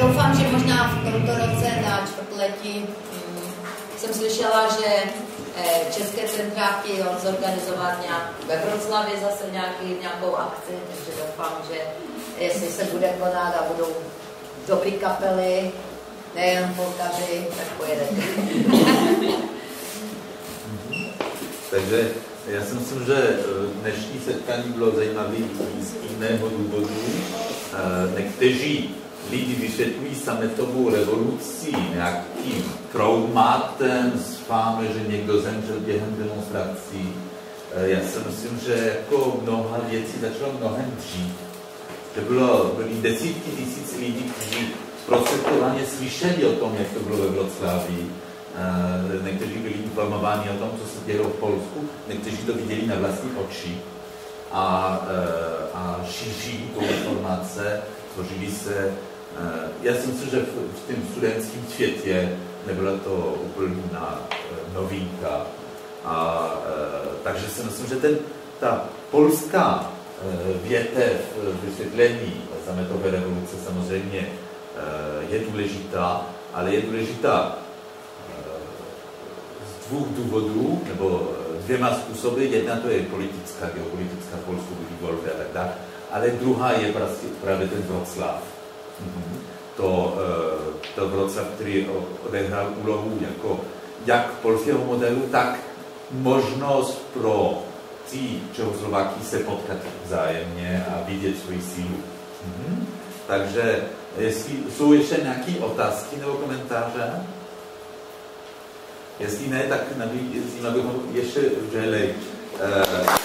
doufám, že možná v tomto roce na čtvrtletí hm, jsem slyšela, že eh, české centra chtějí zorganizovat nějak ve Vroclavě zase nějaký, nějakou akci, takže doufám, že jestli se bude konat a budou dobrý kapely, nejen polkaři, tak pojedete. Takže já si myslím, že dnešní setkání bylo zajímavé z jiného důvodu. Někteří lidi vysvětlují sametovou revoluci nějakým traumátem z fámy, že někdo zemřel během demonstrací. Já si myslím, že jako mnoha věcí začalo mnohem dřív. Že bylo, byly desítky tisíc lidí, kteří zprostředkovaně slyšeli o tom, jak to bylo ve Vroclaví. Uh, někteří byli informováni o tom, co se dělo v Polsku, někteří to viděli na vlastní oči a, uh, a šíří tu informace, tvořili se. Uh, já si myslím, že v, v tom studentském světě nebyla to úplná uh, novinka. A, uh, takže si myslím, že ten, ta polská uh, větev vysvětlení sametové revoluce samozřejmě uh, je důležitá, ale je důležitá dvou důvodů, nebo dvěma způsoby. Jedna to je politická, geopolitická, Polsko byly volby a tak dále, ale druhá je prostě právě ten Vroclav. Mm-hmm. To, to Vroclav, který odehrál úlohu jako jak polského modelu, tak možnost pro ty Čechoslováky se potkat vzájemně a vidět svoji sílu. Mm-hmm. Takže jestli jsou ještě nějaké otázky nebo komentáře? Jestli ne, tak nabízím, abychom ještě vřeli.